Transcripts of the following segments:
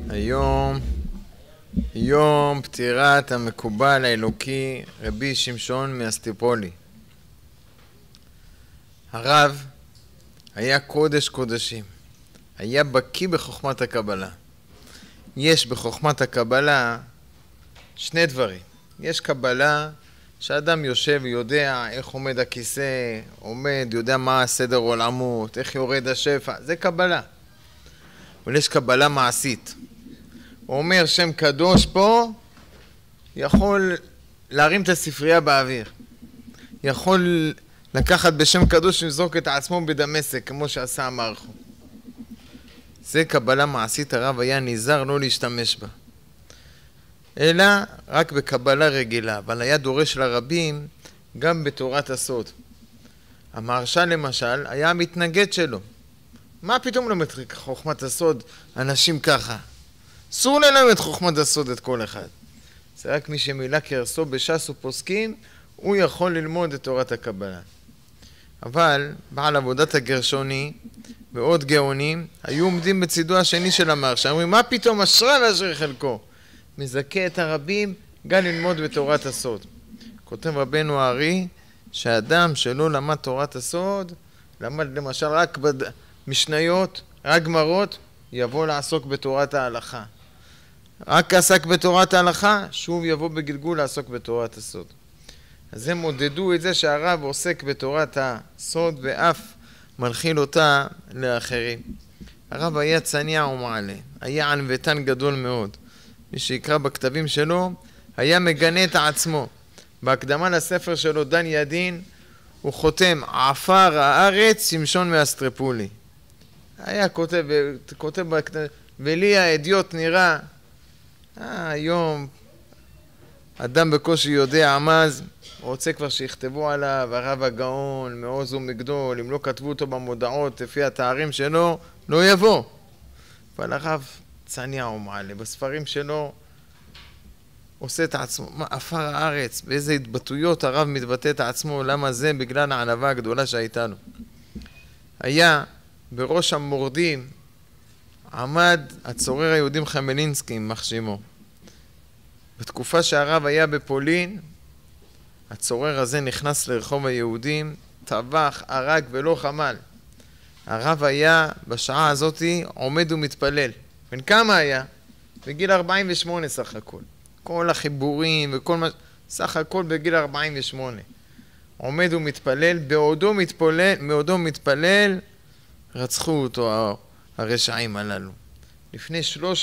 היום יום פטירת המקובל האלוקי רבי שמשון מאסטיפולי. הרב היה קודש קודשים, היה בקיא בחוכמת הקבלה. יש בחוכמת הקבלה שני דברים. יש קבלה שאדם יושב ויודע איך עומד הכיסא, יודע מה הסדר עולמות, איך יורד השפע, זה קבלה. אבל יש קבלה מעשית. הוא אומר שם קדוש פה, יכול להרים את הספרייה באוויר. יכול לקחת בשם קדוש ולזרוק את עצמו בדמשק, כמו שעשה המערכו. זה קבלה מעשית, הרב היה נזהר לא להשתמש בה. אלא רק בקבלה רגילה, אבל היה דורש לרבים גם בתורת הסוד. המהרש"ל למשל היה המתנגד שלו. מה פתאום לומד חוכמת הסוד אנשים ככה? אסור ללמד חוכמת הסוד את כל אחד. זה רק מי שמילא כרסו בש"ס ופוסקים, הוא יכול ללמוד את תורת הקבלה. אבל בעל עבודת הגרשוני ועוד גאונים היו עומדים בצידו השני של המהרש"ל. אומרים, מה פתאום אשרי ואשרי חלקו? מזכה את הרבים גם ללמוד בתורת הסוד. כותב רבנו הארי שהאדם שלא למד תורת הסוד, למד למשל רק משניות, רק גמרות, יבוא לעסוק בתורת ההלכה. רק עסק בתורת ההלכה, שוב יבוא בגלגול לעסוק בתורת הסוד. אז הם עודדו את זה שהרב עוסק בתורת הסוד ואף מנחיל אותה לאחרים. הרב היה צניע ומעלה, היה ענוותן גדול מאוד. מי שיקרא בכתבים שלו, היה מגנה את עצמו. בהקדמה לספר שלו, דן ידין, הוא חותם, עפר הארץ שמשון מאסטרפולי. היה כותב בכתבים, ולי האדיוט נראה, היום אדם בקושי יודע עמז, רוצה כבר שיכתבו עליו, הרב הגאון, מעוז ומגדול, אם לא כתבו אותו במודעות לפי התארים שלו, לא יבוא. אבל הרב צניע ומעלה, בספרים שלו עושה את עצמו, מה עפר הארץ, באיזה התבטאויות הרב מתבטא את עצמו, למה זה? בגלל הענווה הגדולה שהייתה לו. היה בראש המורדים, עמד הצורר היהודים חמלינסקי, יימח שמו. בתקופה שהרב היה בפולין, הצורר הזה נכנס לרחוב היהודים, טבח, הרג ולא חמל. הרב היה בשעה הזאת עומד ומתפלל. בן כמה היה? בגיל 48 סך הכל. כל החיבורים וכל מה, סך הכל בגיל 48. עומד ומתפלל, בעודו מתפלל, רצחו אותו הרשעים הללו. לפני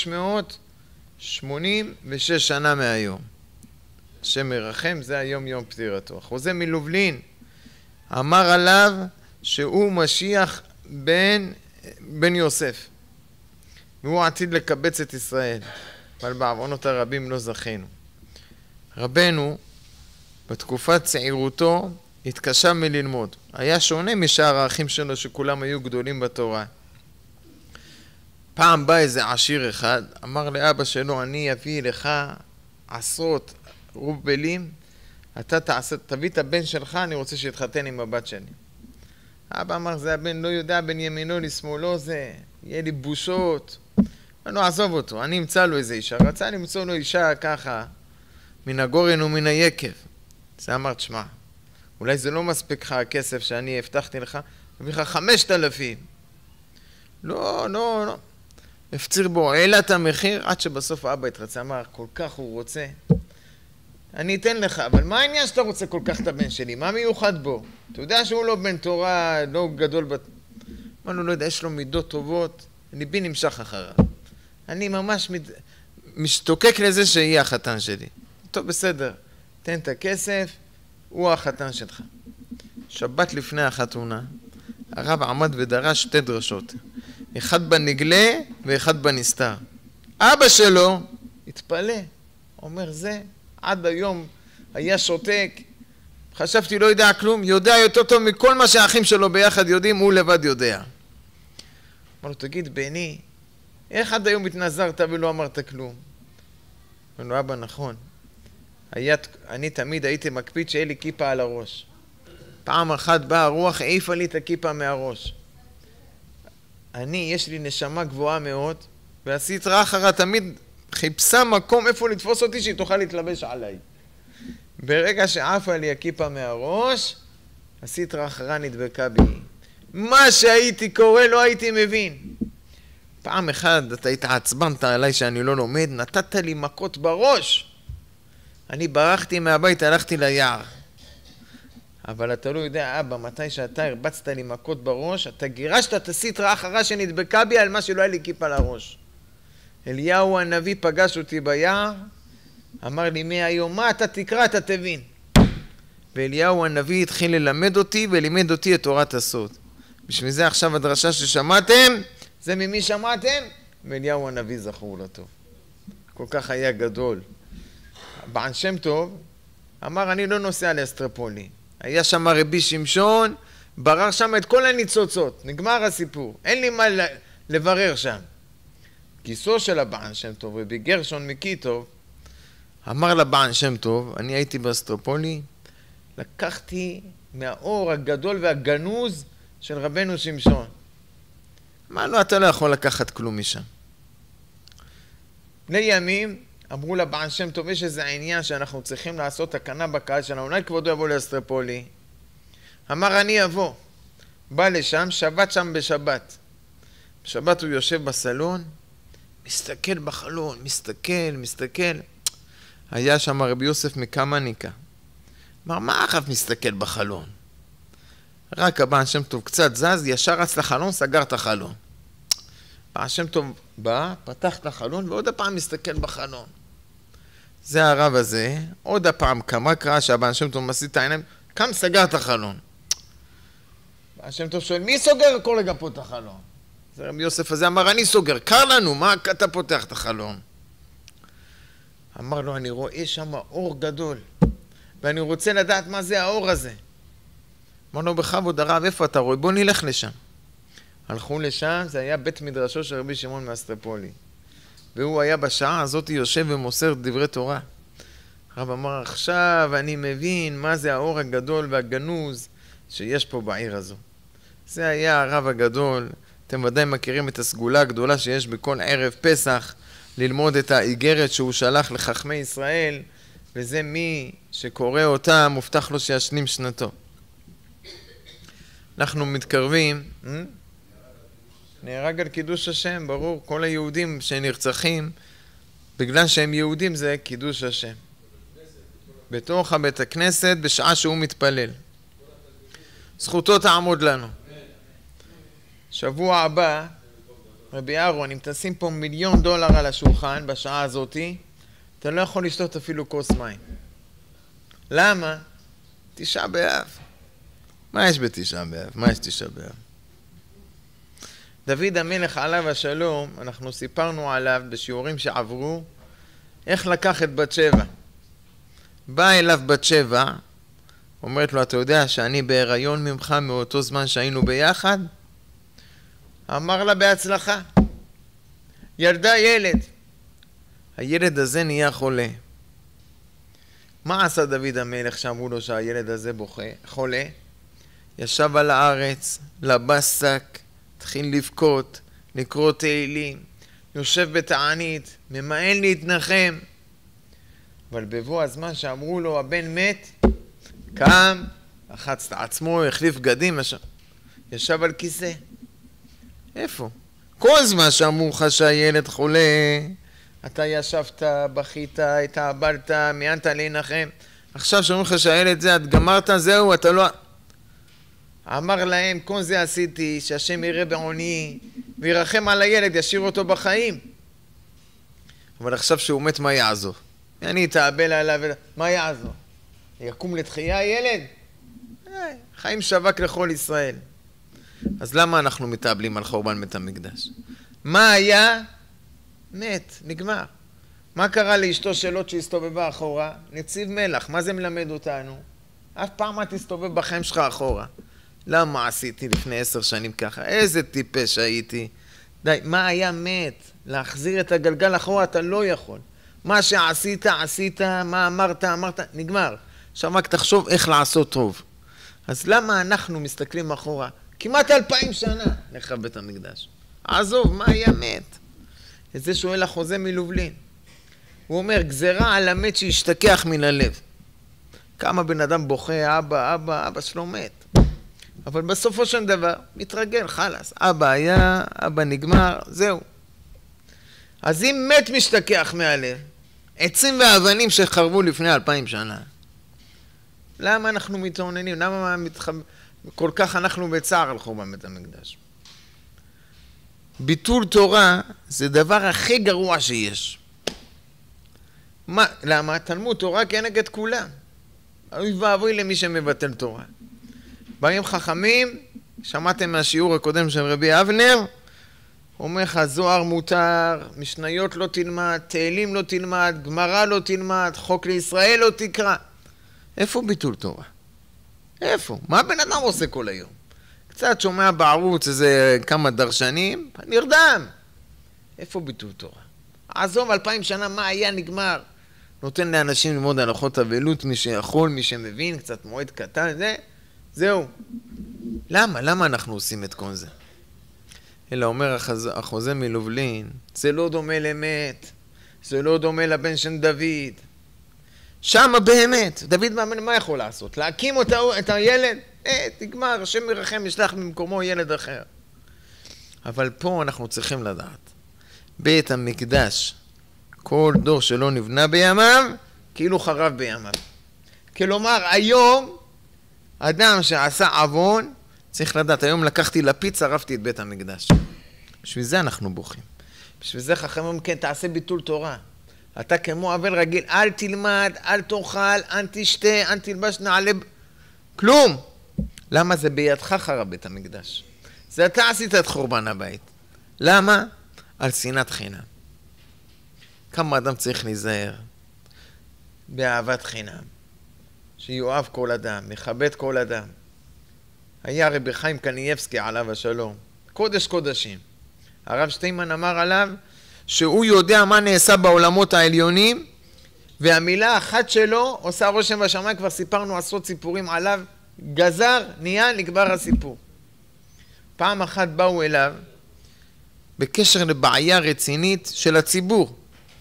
386 שנה מהיום. השם מרחם, זה היום יום פטירתו. חוזה מלובלין אמר עליו שהוא משיח בן יוסף. והוא עתיד לקבץ את ישראל. אבל בעוונות הרבים לא זכינו. רבנו, בתקופת צעירותו, התקשה מללמוד. היה שונה משאר האחים שלו שכולם היו גדולים בתורה. פעם בא איזה עשיר אחד, אמר לאבא שלו, אני אביא לך 10 רובלים, אתה תביא את הבן שלך, אני רוצה שיתחתן עם הבת שלי. אבא אמר, זה הבן לא יודע בין ימינו לשמאלו, זה יהיה לי בושות. לא, עזוב אותו, אני אמצא לו איזה אישה. רצה למצוא לו אישה ככה, מן הגורן ומן היקב. זה אמר, תשמע, אולי זה לא מספיק לך הכסף שאני הבטחתי לך, מביא לך 5,000. לא. הפציר בו, העלה את המחיר, עד שבסוף האבא התרצה, אמר, כל כך הוא רוצה. אני אתן לך, אבל מה העניין שאתה רוצה כל כך את הבן שלי? מה מיוחד בו? אתה יודע שהוא לא בן תורה, לא גדול אמר לו, לא יודע, יש לו מידות טובות, ליבי נמשך אחריו. אני ממש משתוקק לזה שיהיה החתן שלי. טוב, בסדר, תן את הכסף, הוא החתן שלך. שבת לפני החתונה, הרב עמד ודרש 2 דרשות. אחד בנגלה ואחד בנסתר. אבא שלו התפלא, אומר זה, עד היום היה שותק, חשבתי לא יודע כלום, יודע יותר טוב מכל מה שהאחים שלו ביחד יודעים, הוא לבד יודע. אמר לו, תגיד, בני, איך עד היום התנזרת ולא אמרת כלום? אמר לו, אבא, נכון. אני תמיד הייתי מקפיד שיהיה לי כיפה על הראש. פעם אחת באה הרוח, העיפה לי את הכיפה מהראש. יש לי נשמה גבוהה מאוד, והסטרא אחרא תמיד חיפשה מקום איפה לתפוס אותי שהיא תוכל להתלבש עליי. ברגע שעפה לי הכיפה מהראש, הסטרא אחרא נדבקה בי. מה שהייתי קורא לא הייתי מבין. פעם אחת אתה התעצבנת עליי שאני לא לומד, נתת לי מכות בראש. אני ברחתי מהבית, הלכתי ליער. אבל אתה לא יודע, אבא, מתי שאתה הרבצת לי מכות בראש, אתה גירשת את הסטרא אחרא שנדבקה בי על מה שלא היה לי כיפה לראש. אליהו הנביא פגש אותי ביער, אמר לי, מהיום מה אתה תקרא, אתה תבין. ואליהו הנביא התחיל ללמד אותי ולימד אותי את תורת הסוד. בשביל זה עכשיו הדרשה ששמעתם, זה ממי שמעתם? מאליהו הנביא זכור לטוב. כל כך היה גדול. בעל שם טוב אמר, אני לא נוסע לאסטרופולי. היה שם רבי שמשון, ברר שם את כל הניצוצות. נגמר הסיפור. אין לי מה לברר שם. גיסו של הבעל שם טוב, רבי גרשון מקיטוב, אמר לבעל שם טוב, אני הייתי באסטרופולי, לקחתי מהאור הגדול והגנוז של רבנו שמשון. אמר לו, אתה לא יכול לקחת כלום משם. בני ימים אמרו לבעל שם טוב, יש איזה עניין שאנחנו צריכים לעשות תקנה בקהל שלנו, אולי כבודו יבוא לאסטרופולי. אמר, אני אבוא. בא לשם, שבת שם בשבת. בשבת הוא יושב בסלון, מסתכל בחלון, מסתכל. היה שם רבי יוסף מקמניקה. אמר, מה אף מסתכל בחלון? רק הבעל שם טוב קצת זז, ישר רץ לחלון, סגר את החלון. הבעל שם טוב בא, פתח את החלון, ועוד הפעם מסתכל בחלון. זה הרב הזה, עוד הפעם קמה, קרא שהבעל שם טוב מסיט את העיניים, קם סגר את החלון. הבעל שם טוב שואל, מי סוגר כל רגע פה את החלון? זה רבי יוסף הזה אמר, אני סוגר, קר לנו, מה אתה פותח את החלון? אמר לו, אני רואה שם אור גדול, ואני רוצה לדעת מה זה האור הזה. אמר לו, בכבוד הרב, איפה אתה רואה? בוא נלך לשם. הלכו לשם, זה היה בית מדרשו של רבי שמעון מאסטרופולי. והוא היה בשעה הזאת יושב ומוסר דברי תורה. הרב אמר, עכשיו אני מבין מה זה האור הגדול והגנוז שיש פה בעיר הזו. זה היה הרב הגדול. אתם ודאי מכירים את הסגולה הגדולה שיש בכל ערב פסח, ללמוד את האיגרת שהוא שלח לחכמי ישראל, וזה מי שקורא אותה, מובטח לו שישלים שנתו. אנחנו מתקרבים, נהרג על קידוש השם, ברור, כל היהודים שנרצחים, בגלל שהם יהודים זה קידוש השם. בתוך הבית הכנסת בשעה שהוא מתפלל. זכותו תעמוד לנו. שבוע הבא, רבי אהרון, אם תשים פה $1,000,000 על השולחן בשעה הזאת, אתה לא יכול לשתות אפילו כוס מים. למה? תשעה באב. מה יש בתשעה באב? מה יש תשעה באב? דוד המלך עליו השלום, אנחנו סיפרנו עליו בשיעורים שעברו, איך לקח את בת שבע. באה אליו בת שבע, אומרת לו, אתה יודע שאני בהיריון ממך מאותו זמן שהיינו ביחד? אמר לה בהצלחה. ילדה ילד. הילד הזה נהיה חולה. מה עשה דוד המלך שאמרו לו שהילד הזה חולה? ישב על הארץ, לבש שק, התחיל לבכות, לקרוא תהילים, יושב בתענית, ממאן להתנחם. אבל בבוא הזמן שאמרו לו הבן מת, קם, לחץ את עצמו, החליף בגדים, ישב על כיסא. איפה? כל זמן שאמרו לך שהילד חולה, אתה ישבת, בכית, התאבלת, מיינת להנחם. עכשיו שאומרים לך שהילד זה, את גמרת, זהו, אתה לא... אמר להם, כל זה עשיתי, שהשם יראה בעוני, וירחם על הילד, ישאיר אותו בחיים. אבל עכשיו שהוא מת, מה יעזור? אני אתאבל עליו, מה יעזור? יקום לתחייה הילד? חיים שווק לכל ישראל. אז למה אנחנו מתאבלים על חורבן בית המקדש? מה היה? מת, נגמר. מה קרה לאשתו שלו שהסתובבה אחורה? נציב מלח, מה זה מלמד אותנו? אף פעם את תסתובב בחיים שלך אחורה. למה עשיתי לפני 10 שנים ככה? איזה טיפש הייתי. די, מה היה מת? להחזיר את הגלגל אחורה אתה לא יכול. מה שעשית, עשית, מה אמרת, נגמר. עכשיו רק תחשוב איך לעשות טוב. אז למה אנחנו מסתכלים אחורה? כמעט 2000 שנה נחרב בית המקדש. עזוב, מה היה מת? את זה שואל החוזה מלובלין. הוא אומר, גזרה על המת שישתכח מן הלב. כמה בן אדם בוכה, אבא שלו מת. אבל בסופו של דבר, מתרגל, חלס. אבא היה, אבא נגמר, זהו. אז אם מת משתכח מהלב, עצים ואבנים שחרבו לפני 2000 שנה, למה אנחנו מתעוננים? למה כל כך אנחנו בצער על חורבן בית המקדש? ביטול תורה זה דבר הכי גרוע שיש. למה? תלמוד תורה כנגד כולם. אוי ואבוי למי שמבטל תורה. באים חכמים, שמעתם מהשיעור הקודם של רבי אבנר, אומר לך, זוהר מותר, משניות לא תלמד, תהילים לא תלמד, גמרא לא תלמד, חוק לישראל לא תקרא. איפה ביטול תורה? איפה? מה בן אדם עושה כל היום? קצת שומע בערוץ איזה כמה דרשנים, נרדם. איפה ביטול תורה? עזוב 2000 שנה מה היה נגמר. נותן לאנשים ללמוד הלכות אבלות, מי שיכול, מי שמבין, קצת מועד קטן, זהו. למה אנחנו עושים את כל זה? אלא אומר החוזה מלובלין, זה לא דומה לאמת, זה לא דומה לבן של דוד. שמה באמת, דוד מה יכול לעשות? להקים את הילד? תגמר, השם ירחם, ישלח במקומו ילד אחר. אבל פה אנחנו צריכים לדעת, בית המקדש, כל דור שלא נבנה בימיו, כאילו חרב בימיו. כלומר, היום, אדם שעשה עוון, צריך לדעת, היום לקחתי לפיד, שרפתי את בית המקדש. בשביל זה אנחנו בוכים. בשביל זה חכמים, כן, תעשה ביטול תורה. אתה כמו אבל רגיל, אל תלמד, אל תאכל, אל תשתה, אל תלבש נעלי... כלום. למה? זה בידך חרב בית המקדש. זה אתה עשית את חורבן הבית. למה? על שנאת חינם. כמה אדם צריך להיזהר באהבת חינם. שיואב כל אדם, מכבד כל אדם. היה רבי חיים קניאבסקי עליו השלום. קודש קודשים. הרב שטיינמן אמר עליו שהוא יודע מה נעשה בעולמות העליונים, והמילה האחת שלו עושה רושם בשמיים, כבר סיפרנו עשרות סיפורים עליו, גזר, נהיה, נגבר הסיפור. פעם אחת באו אליו, בקשר לבעיה רצינית של הציבור.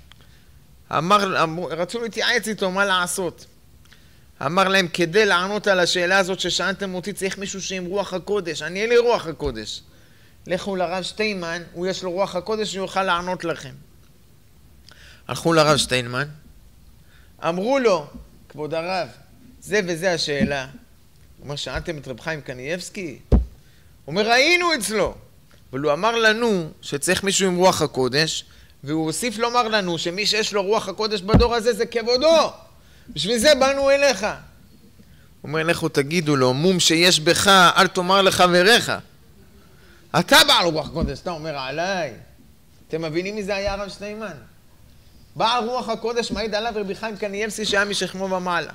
רצו להתייעץ איתו מה לעשות. אמר להם, כדי לענות על השאלה הזאת ששאלתם אותי, צריך מישהו שעם רוח הקודש. אני אין לי רוח הקודש. לכו לרב שטיינמן, הוא יש לו רוח הקודש, הוא יוכל לענות לכם. הלכו לרב שטיינמן, אמרו לו, כבוד הרב, זה וזה השאלה. הוא אומר, שאלתם את רב חיים קניאבסקי? הוא אומר, ראינו אצלו. אבל הוא אמר לנו שצריך מישהו עם רוח הקודש, והוא הוסיף לומר לנו שמי שיש לו רוח הקודש בדור הזה זה כבודו. בשביל זה באנו אליך. הוא אומר, לכו תגידו לו, מום שיש בך, אל תאמר לחבריך. אתה בעל רוח הקודש, אתה אומר עליי. אתם מבינים מי זה היה הרב שטיינמן? בעל רוח הקודש מעיד עליו רבי חיים קניאבסקי שהיה משכמו ומעלה.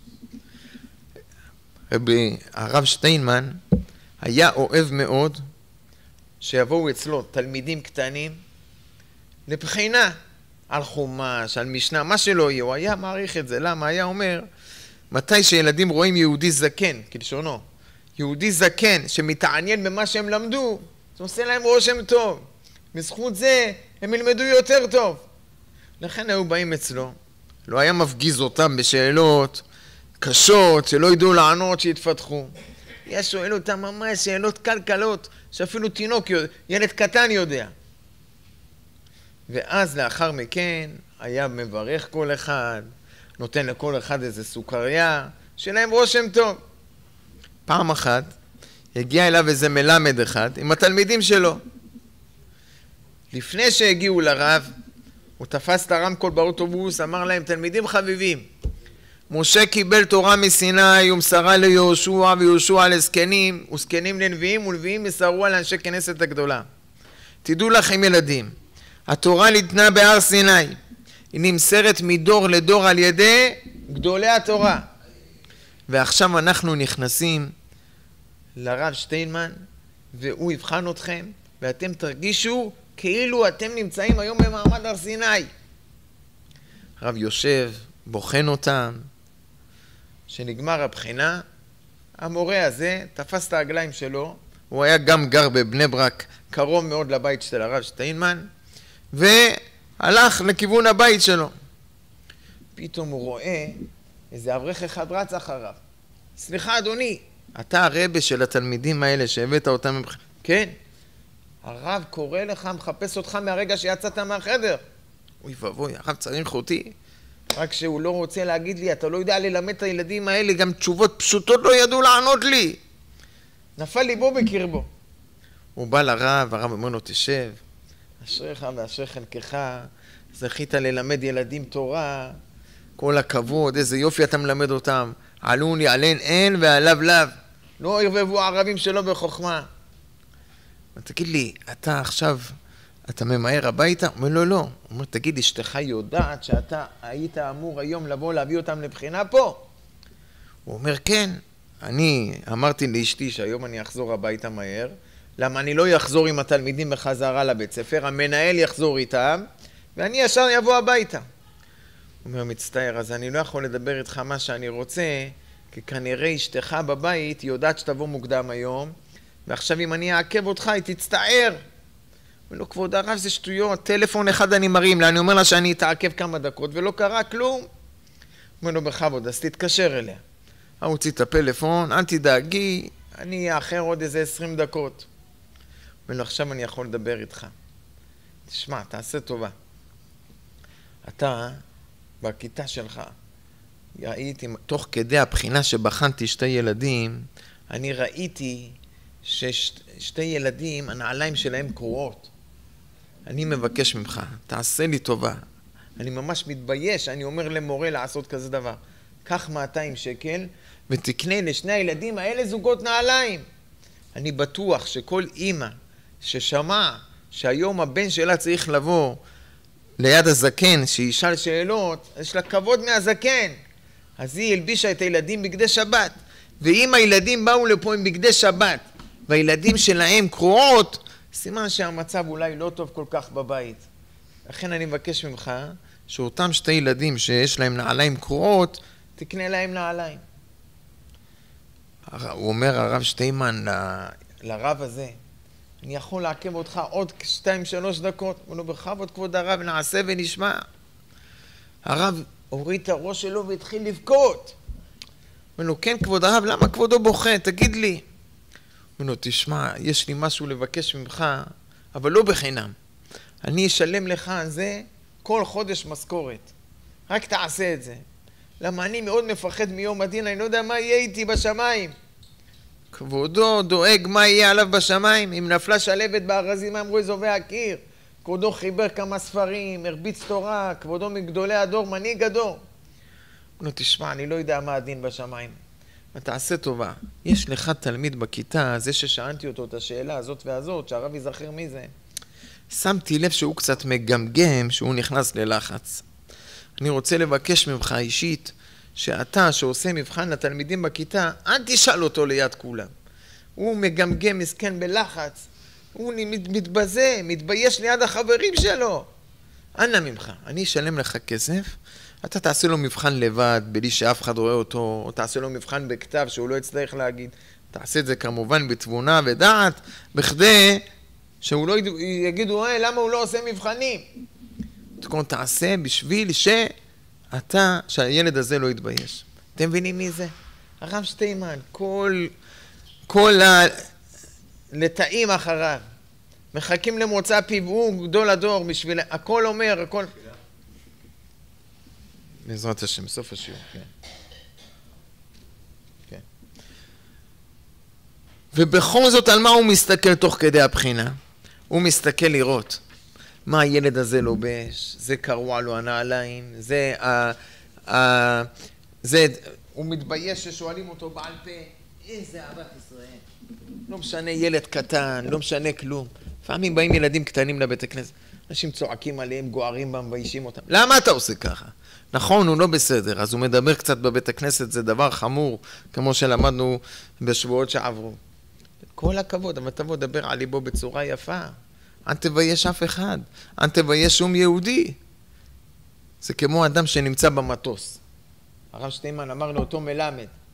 הרב שטיינמן היה אוהב מאוד שיבואו אצלו תלמידים קטנים לבחינה על חומש, על משנה, מה שלא יהיה. הוא היה מעריך את זה. למה? היה אומר, מתי שילדים רואים יהודי זקן, כלשונו, יהודי זקן שמתעניין במה שהם למדו, זה עושה להם רושם טוב. בזכות זה הם ילמדו יותר טוב. לכן היו באים אצלו. לא היה מפגיז אותם בשאלות קשות, שלא ידעו לענות, שיתפתחו. היה שואל אותם ממש שאלות קלקלות, שאפילו תינוק, ילד קטן יודע. ואז לאחר מכן היה מברך כל אחד, נותן לכל אחד איזה סוכריה, שלהם רושם טוב. פעם אחת הגיע אליו איזה מלמד אחד עם התלמידים שלו. לפני שהגיעו לרב, הוא תפס את הרמקול באוטובוס, אמר להם, תלמידים חביבים, משה קיבל תורה מסיני ומסרה ליהושע ויהושע לזקנים, וזקנים לנביאים ולנביאים מסרו על אנשי כנסת הגדולה. תדעו לכם ילדים, התורה ניתנה בהר סיני, היא נמסרת מדור לדור על ידי גדולי התורה. ועכשיו אנחנו נכנסים לרב שטיינמן, והוא יבחן אתכם, ואתם תרגישו כאילו אתם נמצאים היום במעמד הר סיני. הרב יושב, בוחן אותם, שנגמר הבחינה, המורה הזה תפס את הרגליים שלו, הוא היה גם גר בבני ברק, קרוב מאוד לבית של הרב שטיינמן, והלך לכיוון הבית שלו. פתאום הוא רואה איזה אברך אחד רץ אחריו. סליחה אדוני, אתה הרבה של התלמידים האלה שהבאת אותם מבחינה? כן. הרב קורא לך, מחפש אותך מהרגע שיצאת מהחדר. אוי ואבוי, הרב צריך אותי. רק שהוא לא רוצה להגיד לי, אתה לא יודע ללמד את הילדים האלה, גם תשובות פשוטות לא ידעו לענות לי. נפל ליבו בקרבו. הוא בא לרב, הרב אומר לו, תשב, אשריך ואשרי חלקך, זכית ללמד ילדים תורה, כל הכבוד, איזה יופי אתה מלמד אותם, עלוני עליהן אין ועליו לאו, לא ירבבו הערבים שלו בחוכמה. תגיד לי, אתה עכשיו, אתה ממהר הביתה? הוא אומר לו, לא. הוא אומר, תגיד, אשתך יודעת שאתה היית אמור היום לבוא להביא אותם לבחינה פה? הוא אומר, כן. אני אמרתי לאשתי שהיום אני אחזור הביתה מהר, למה אני לא אחזור עם התלמידים בחזרה לבית ספר, המנהל יחזור איתם, ואני ישר יבוא הביתה. הוא אומר, מצטער, אז אני לא יכול לדבר איתך מה שאני רוצה, כי כנראה אשתך בבית יודעת שתבוא מוקדם היום, ועכשיו אם אני אעכב אותך, היא תצטער. אומר לו, כבוד הרב, זה שטויות, טלפון אחד אני מרים לה, אני אומר לה שאני אתעכב כמה דקות, ולא קרה כלום. אומר לו, בכבוד, אז תתקשר אליה. הוא הוציא את הפלאפון, אל תדאגי, אני אאחר עוד איזה 20 דקות. אומר לו, עכשיו אני יכול לדבר איתך. תשמע, תעשה טובה. אתה, בכיתה שלך, ראיתי, תוך כדי הבחינה שבחנתי שתי ילדים, אני ראיתי ששתי ילדים, הנעליים שלהם קרועות. אני מבקש ממך, תעשה לי טובה. אני ממש מתבייש, אני אומר למורה לעשות כזה דבר. קח 200 שקל ותקנה לשני הילדים האלה זוגות נעליים. אני בטוח שכל אימא ששמע שהיום הבן שלה צריך לבוא ליד הזקן, שישאל שאלות, יש לה כבוד מהזקן. אז היא הלבישה את הילדים בגדי שבת. ואם הילדים באו לפה עם בגדי שבת, והילדים שלהם קרועות, סימן שהמצב אולי לא טוב כל כך בבית. לכן אני מבקש ממך, שאותם שתי ילדים שיש להם נעליים קרועות, תקנה להם נעליים. הוא אומר הרב שטיימן לרב הזה, אני יכול לעכב אותך עוד 2-3 דקות. הוא אומר, בכבוד כבוד הרב, נעשה ונשמע. הרב הוריד את הראש שלו והתחיל לבכות. אומר לו, כן כבוד הרב, למה כבודו בוכה? תגיד לי. אומר לו, תשמע, יש לי משהו לבקש ממך, אבל לא בחינם. אני אשלם לך על זה כל חודש משכורת. רק תעשה את זה. למה אני מאוד מפחד מיום הדין, אני לא יודע מה יהיה איתי בשמיים. כבודו דואג מה יהיה עליו בשמיים. אם נפלה שלבת בארזים, אמרו אזובי הקיר. כבודו חיבר כמה ספרים, הרביץ תורה, כבודו מגדולי הדור, מנהיג הדור. נו, תשמע, אני לא יודע מה הדין בשמיים. תעשה טובה. יש לך תלמיד בכיתה, זה ששאלתי אותו את השאלה הזאת והזאת, שהרב יזכר מי זה. שמתי לב שהוא קצת מגמגם, שהוא נכנס ללחץ. אני רוצה לבקש ממך אישית, שאתה שעושה מבחן לתלמידים בכיתה, אל תשאל אותו ליד כולם. הוא מגמגם, מסכן בלחץ. הוא מתבזה, מתבייש ליד החברים שלו. אנא ממך, אני אשלם לך כסף, אתה תעשה לו מבחן לבד, בלי שאף אחד רואה אותו, או תעשה לו מבחן בכתב שהוא לא יצטרך להגיד. תעשה את זה כמובן בתבונה ודעת, בכדי שהוא לא יגידו, למה הוא לא עושה מבחנים? תעשה בשביל שהילד הזה לא יתבייש. אתם מבינים מי זה? הרב שטיימן, כל לתאים אחריו, מחכים למוצא פיו, הוא גדול הדור, בשביל הכל אומר, הכל... בעזרת השם, סוף השיעור, כן. כן. ובכל זאת, על מה הוא מסתכל תוך כדי הבחינה? הוא מסתכל לראות מה הילד הזה לובש, זה קרוע לו הנעליים, הוא מתבייש ששואלים אותו בעל פה, איזה אהבת ישראל. לא משנה ילד קטן, לא משנה כלום. לפעמים באים ילדים קטנים לבית הכנסת, אנשים צועקים עליהם, גוערים בהם, מביישים אותם. למה אתה עושה ככה? נכון, הוא לא בסדר, אז הוא מדבר קצת בבית הכנסת, זה דבר חמור, כמו שלמדנו בשבועות שעברו. כל הכבוד, אבל תבוא לדבר על ליבו בצורה יפה. אל תבייש אף אחד, אל תבייש שום יהודי. זה כמו אדם שנמצא במטוס. הרב שטיימן אמר לאותו מלמד,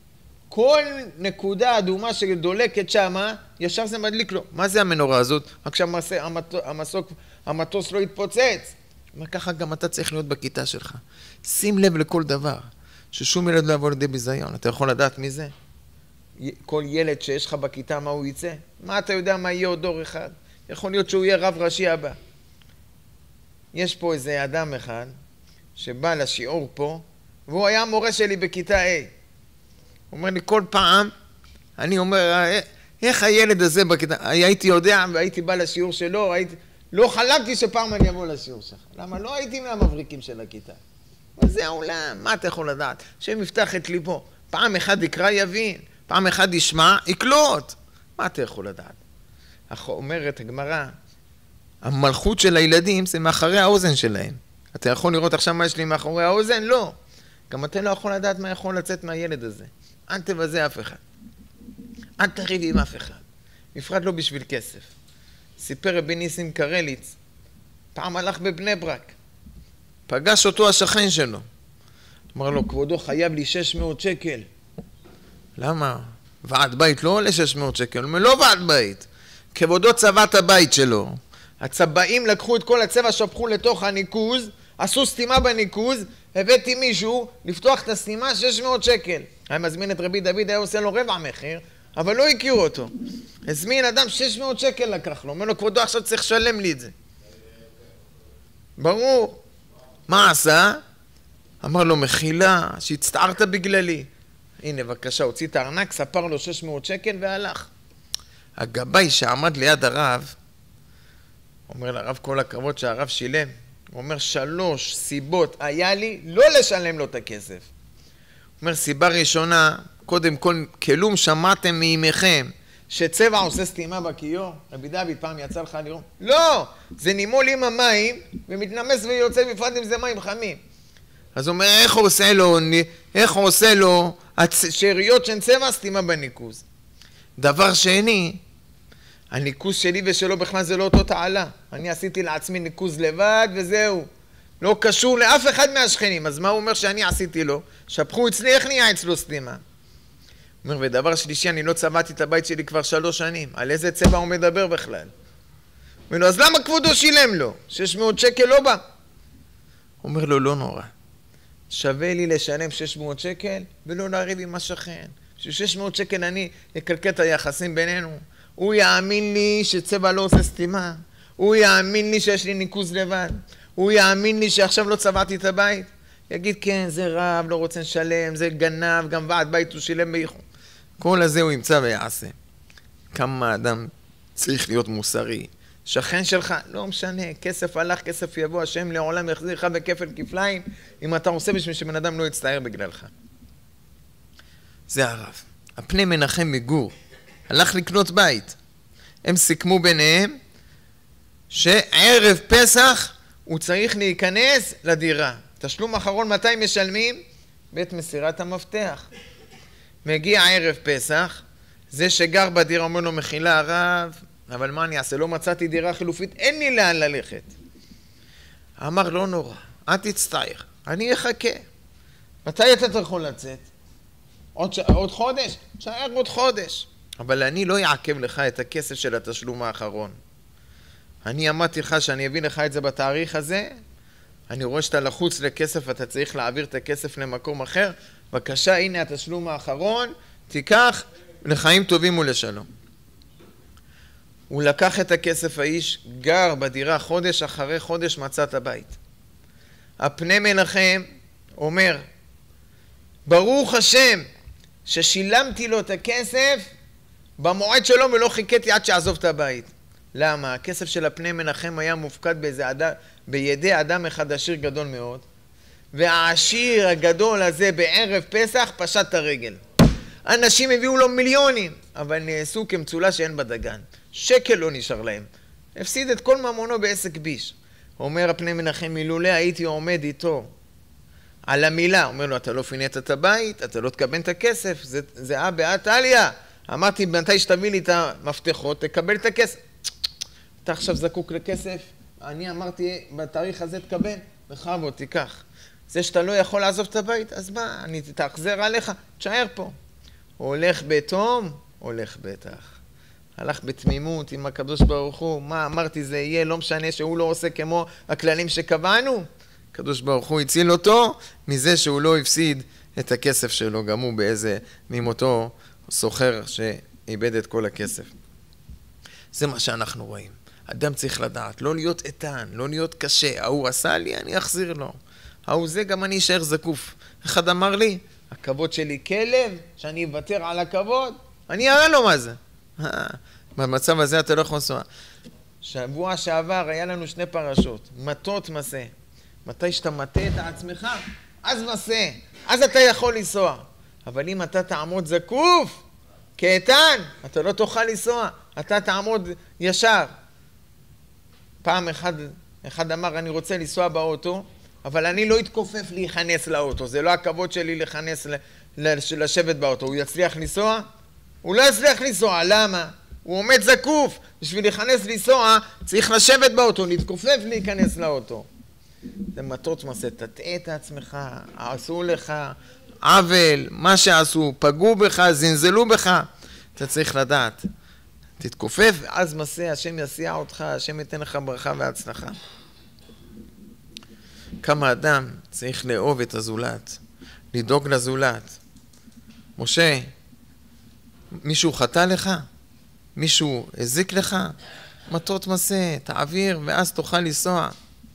כל נקודה אדומה שדולקת שמה, ישר זה מדליק לו. מה זה המנורה הזאת? רק שהמטוס לא יתפוצץ. אבל ככה גם אתה צריך להיות בכיתה שלך. שים לב לכל דבר, ששום ילד לא יבוא לידי ביזיון. אתה יכול לדעת מי זה? כל ילד שיש לך בכיתה, מה הוא יצא? מה אתה יודע מה יהיה עוד דור אחד? יכול להיות שהוא יהיה רב ראשי הבא. יש פה איזה אדם אחד שבא לשיעור פה, והוא היה המורה שלי בכיתה A. הוא אומר לי כל פעם, אני אומר, איך הילד הזה בכיתה? הייתי יודע והייתי בא לשיעור שלו, לא חלמתי שפעם אני אבוא לשיעור שלך. למה? לא הייתי מהמבריקים של הכיתה. אבל זה העולם, מה אתה יכול לדעת? שהם יפתח את ליבו. פעם אחד יקרא יבין, פעם אחד ישמע, יקלוט. מה אתה יכול לדעת? אומרת הגמרא, המלכות של הילדים זה מאחורי האוזן שלהם. אתה יכול לראות עכשיו מה יש לי מאחורי האוזן? לא. גם אתה לא יכול לדעת מה יכול לצאת מהילד הזה. אל תבזה אף אחד. אל תריב עם אף אחד. בפרט לא בשביל כסף. סיפר רבי ניסים קרליץ, פעם הלך בבני ברק. פגש אותו השכן שלו. אמר לו, כבודו חייב לי 600 שקל. למה? ועד בית לא עולה 600 שקל. הוא אומר, לא ועד בית. כבודו צבע את הבית שלו. הצבעים לקחו את כל הצבע, שפכו לתוך הניקוז, עשו סתימה בניקוז, הבאתי מישהו לפתוח את הסתימה 600 שקל. היה מזמין את רבי דוד, היה עושה לו רבע מחיר, אבל לא הכירו אותו. הזמין אדם 600 שקל לקח לו. אומר לו, כבודו עכשיו צריך לשלם לי את זה. ברור. מה עשה? אמר לו, מחילה, שהצטערת בגללי. הנה, בבקשה, הוציא את הארנק, ספר לו 600 שקל והלך. הגבאי שעמד ליד הרב, אומר לרב כל הכבוד שהרב שילם, הוא אומר 3 סיבות היה לי לא לשלם לו את הכסף. הוא אומר סיבה ראשונה, קודם כל כלום שמעתם מימיכם שצבע עושה סתימה בכיור. רבי דוד פעם יצא לך לראות? לא, זה נימול עם המים ומתנמס ויוצא בפרט אם זה מים חמים. אז הוא אומר איך הוא עושה לו שאריות של צבע סתימה בניקוז. דבר שני, הניקוז שלי ושלו בכלל זה לא אותו תעלה. אני עשיתי לעצמי ניקוז לבד וזהו. לא קשור לאף אחד מהשכנים. אז מה הוא אומר שאני עשיתי לו? שפכו אצלי, איך נהיה אצלו סתימה? הוא אומר, ודבר שלישי, אני לא צבעתי את הבית שלי כבר 3 שנים. על איזה צבע הוא מדבר בכלל? הוא אומר לו, אז למה כבודו שילם לו? 600 שקל לא בא. הוא אומר לו, לא נורא. שווה לי לשלם 600 שקל ולא להריב עם השכן. בשביל 600 שקל אני אקלקל את היחסים בינינו. הוא יאמין לי שצבע לא עושה סתימה. הוא יאמין לי שיש לי ניקוז לבד. הוא יאמין לי שעכשיו לא צבעתי את הבית. יגיד כן, זה רב, לא רוצה לשלם, זה גנב, גם ועד בית הוא שילם באיחור. כל הזה הוא ימצא ויעשה. כמה אדם צריך להיות מוסרי. שכן שלך, לא משנה, כסף הלך, כסף יבוא, השם לעולם יחזיר לך בכפל כפליים, אם אתה עושה בשביל שבן אדם לא יצטער בגללך. זה הרב. הפני מנחם מגור הלך לקנות בית. הם סיכמו ביניהם שערב פסח הוא צריך להיכנס לדירה. תשלום אחרון 200 משלמים? בית מסירת המפתח. מגיע ערב פסח, זה שגר בדירה אומר לו, מחילה הרב, אבל מה אני אעשה? לא מצאתי דירה חילופית, אין לי לאן ללכת. אמר, לא נורא, אל תצטער, אני אחכה. מתי אתה יכול לצאת? עוד חודש? תשאר עוד חודש. אבל אני לא אעכב לך את הכסף של התשלום האחרון. אני אמרתי לך שאני אביא לך את זה בתאריך הזה, אני רואה שאתה לחוץ לכסף, אתה צריך להעביר את הכסף למקום אחר, בבקשה, הנה התשלום האחרון, תיקח לחיים טובים ולשלום. הוא לקח את הכסף, האיש גר בדירה חודש, אחרי חודש מצא את הבית. הפני מנחם אומר, ברוך השם ששילמתי לו את הכסף במועד שלו ולא חיכיתי עד שעזוב את הבית. למה? הכסף של הפני מנחם היה מופקד בידי אדם אחד עשיר גדול מאוד, והעשיר הגדול הזה בערב פסח פשט את הרגל. אנשים הביאו לו מיליונים, אבל נעשו כמצולה שאין בדגן. שקל לא נשאר להם. הפסיד את כל ממונו בעסק ביש. אומר הפני מנחם, אילולא הייתי עומד איתו על המילה, אומר לו, אתה לא פינית את הבית, אתה לא תקבל את הכסף, זה בעת עליה. אמרתי, מתי שתביא לי את המפתחות, תקבל את הכסף. אתה עכשיו זקוק לכסף, אני אמרתי, בתאריך הזה תקבל, בכבוד, תיקח. זה שאתה לא יכול לעזוב את הבית, אז מה, אני תאחזר עליך, תשאר פה. הולך בתום, הולך בטח. הלך בתמימות עם הקדוש ברוך הוא, מה אמרתי זה יהיה, לא משנה שהוא לא עושה כמו הכללים שקבענו. הקדוש ברוך הוא הציל אותו מזה שהוא לא הפסיד את הכסף שלו, גם הוא באיזה ממותו סוחר שאיבד את כל הכסף. זה מה שאנחנו רואים. אדם צריך לדעת, לא להיות איתן, לא להיות קשה. ההוא עשה לי, אני אחזיר לו. ההוא זה, גם אני אשאר זקוף. אחד אמר לי, הכבוד שלי כלב, שאני אוותר על הכבוד, אני אראה לו מה זה. במצב הזה אתה לא יכול לנסוע. שבוע שעבר היה לנו 2 פרשות, מטות מסע. מתי שאתה מטה את עצמך, אז מסע, אז אתה יכול לנסוע. אבל אם אתה תעמוד זקוף, כאיתן, אתה לא תוכל לנסוע, אתה תעמוד ישר. פעם אחד אמר, אני רוצה לנסוע באוטו, אבל אני לא אתכופף להיכנס לאוטו, זה לא הכבוד שלי להיכנס, לשבת באוטו. הוא יצליח לנסוע? הוא לא יצליח לנסוע, למה? הוא עומד זקוף, בשביל להיכנס לנסוע, צריך לשבת באוטו, להתכופף להיכנס לאוטו. זה מטות מסע, תטעה את עצמך, עשו לך עוול, מה שעשו, פגעו בך, זנזלו בך, אתה צריך לדעת. תתכופף, אז מסע, השם יסיע אותך, השם ייתן לך ברכה והצלחה. כמה אדם צריך לאהוב את הזולת, לדאוג לזולת. משה, מישהו חטא לך? מישהו הזיק לך? מטות מסע, תעביר ואז תוכל לנסוע.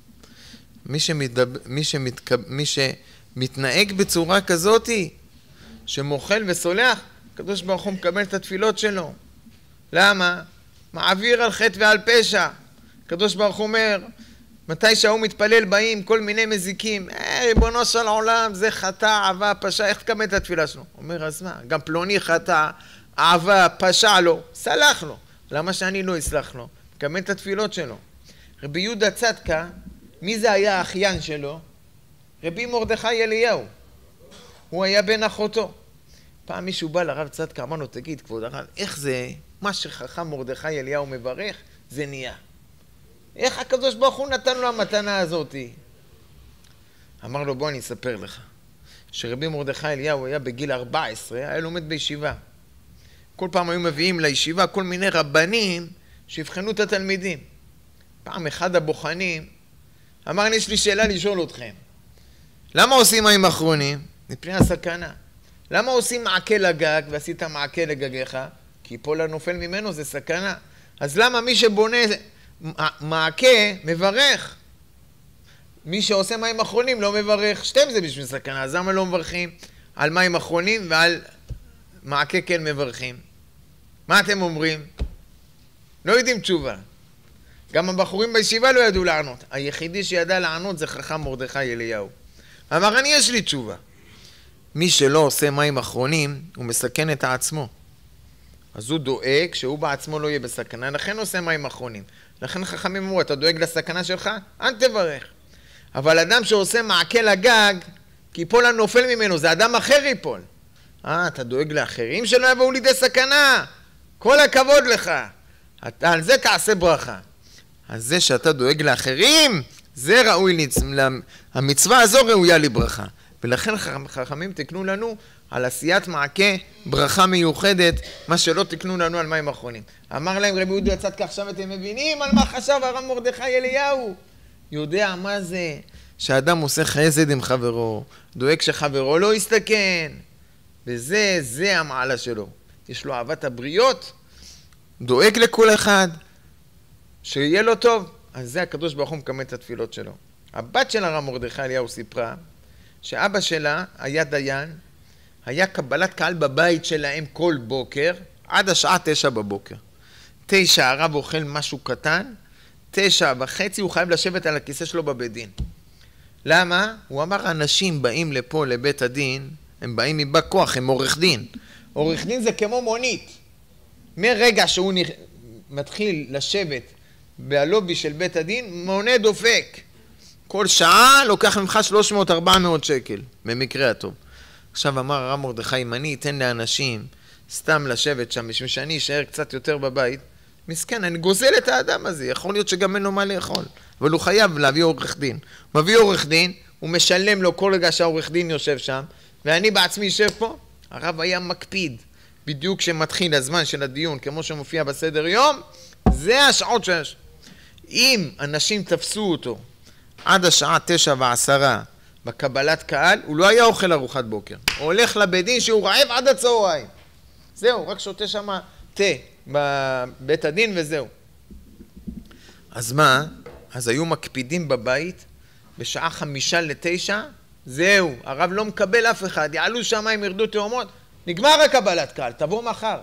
מי שמתנהג בצורה כזאת, שמוכל וסולח, הקדוש ברוך הוא מקבל את התפילות שלו. למה? מעביר על חטא ועל פשע. הקדוש ברוך הוא אומר, מתי שהוא מתפלל באים כל מיני מזיקים, ריבונו של עולם, זה חטא, אהבה, פשע, איך תקבל את התפילה שלו? אומר, אז מה? גם פלוני חטא, אהבה, פשע לו, סלח לו. למה שאני לא אסלח לו? תקבל את התפילות שלו. רבי יהודה צדקה, מי זה היה האחיין שלו? רבי מרדכי אליהו. הוא היה בן אחותו. פעם מישהו בא לרב צדקה, אמר לו, תגיד, כבוד הרב, איך זה, מה שחכם מרדכי אליהו מברך, זה נהיה. איך הקדוש ברוך הוא נתן לו המתנה הזאת? אמר לו, בוא אני אספר לך. שרבי מרדכי אליהו היה בגיל 14, היה לומד בישיבה. כל פעם היו מביאים לישיבה כל מיני רבנים שיבחנו את התלמידים. פעם אחד הבוחנים אמר, יש לי שאלה לשאול אתכם. למה עושים מים אחרונים? מפני הסכנה. למה עושים מעקה לגג ועשית מעקה לגגיך? כי פה לנופל ממנו זה סכנה. אז למה מי שבונה מעקה מברך? מי שעושה מים אחרונים לא מברך. שתיים זה בשביל סכנה. אז למה לא מברכים על מים אחרונים ועל מעקה כן מברכים? מה אתם אומרים? לא יודעים תשובה. גם הבחורים בישיבה לא ידעו לענות. היחידי שידע לענות זה חכם מרדכי אליהו. אמר, אני יש לי תשובה. מי שלא עושה מים אחרונים, הוא מסכן את עצמו. אז הוא דואג שהוא בעצמו לא יהיה בסכנה, לכן עושה מים אחרונים. לכן חכמים אמרו, אתה דואג לסכנה שלך? אל תברך. אבל אדם שעושה מעקה לגג, כי יפול הנופל ממנו, זה אדם אחר ייפול. אתה דואג לאחרים שלא יבואו לידי סכנה? כל הכבוד לך. על זה תעשה ברכה. אז זה שאתה דואג לאחרים, זה ראוי, המצווה הזו ראויה לברכה. ולכן חכמים תקנו לנו על עשיית מעקה ברכה מיוחדת, מה שלא תקנו לנו על מים אחרונים. אמר להם רבי יהודה צדקה, עכשיו אתם מבינים על מה חשב הרב מרדכי אליהו? יודע מה זה שאדם עושה חסד עם חברו, דואג שחברו לא יסתכן, וזה המעלה שלו. יש לו אהבת הבריות, דואג לכל אחד, שיהיה לו טוב. אז זה הקדוש ברוך הוא מקבל את התפילות שלו. הבת של הרב מרדכי אליהו סיפרה שאבא שלה היה דיין, היה קבלת קהל בבית שלהם כל בוקר, עד השעה 9 בבוקר. 9 הרב אוכל משהו קטן, 9:30 הוא חייב לשבת על הכיסא שלו בבית דין. למה? הוא אמר, אנשים באים לפה לבית הדין, הם באים מבא כוח, הם עורך דין. עורך דין זה כמו מונית. מרגע שהוא מתחיל לשבת בלובי של בית הדין, מונה דופק. כל שעה לוקח ממך 300-400 שקל, במקרה הטוב. עכשיו אמר הרב מרדכי, אם אני אתן לאנשים סתם לשבת שם, בשביל שאני אשאר קצת יותר בבית, מסכן, אני גוזל את האדם הזה, יכול להיות שגם אין לו מה לאכול, אבל הוא חייב להביא עורך דין. הוא מביא עורך דין, הוא משלם לו כל רגע שהעורך דין יושב שם, ואני בעצמי יושב פה. הרב היה מקפיד, בדיוק כשמתחיל הזמן של הדיון, כמו שמופיע בסדר יום, זה השעות שיש. אם אנשים תפסו אותו עד השעה 9:10 בקבלת קהל, הוא לא היה אוכל ארוחת בוקר. הוא הולך לבית דין שהוא רעב עד הצהריים. זהו, רק שותה שם תה בבית הדין וזהו. אז מה? אז היו מקפידים בבית בשעה 8:55, זהו, הרב לא מקבל אף אחד, יעלו שמיים, ירדו תאומות, נגמר הקבלת קהל, תבוא מחר.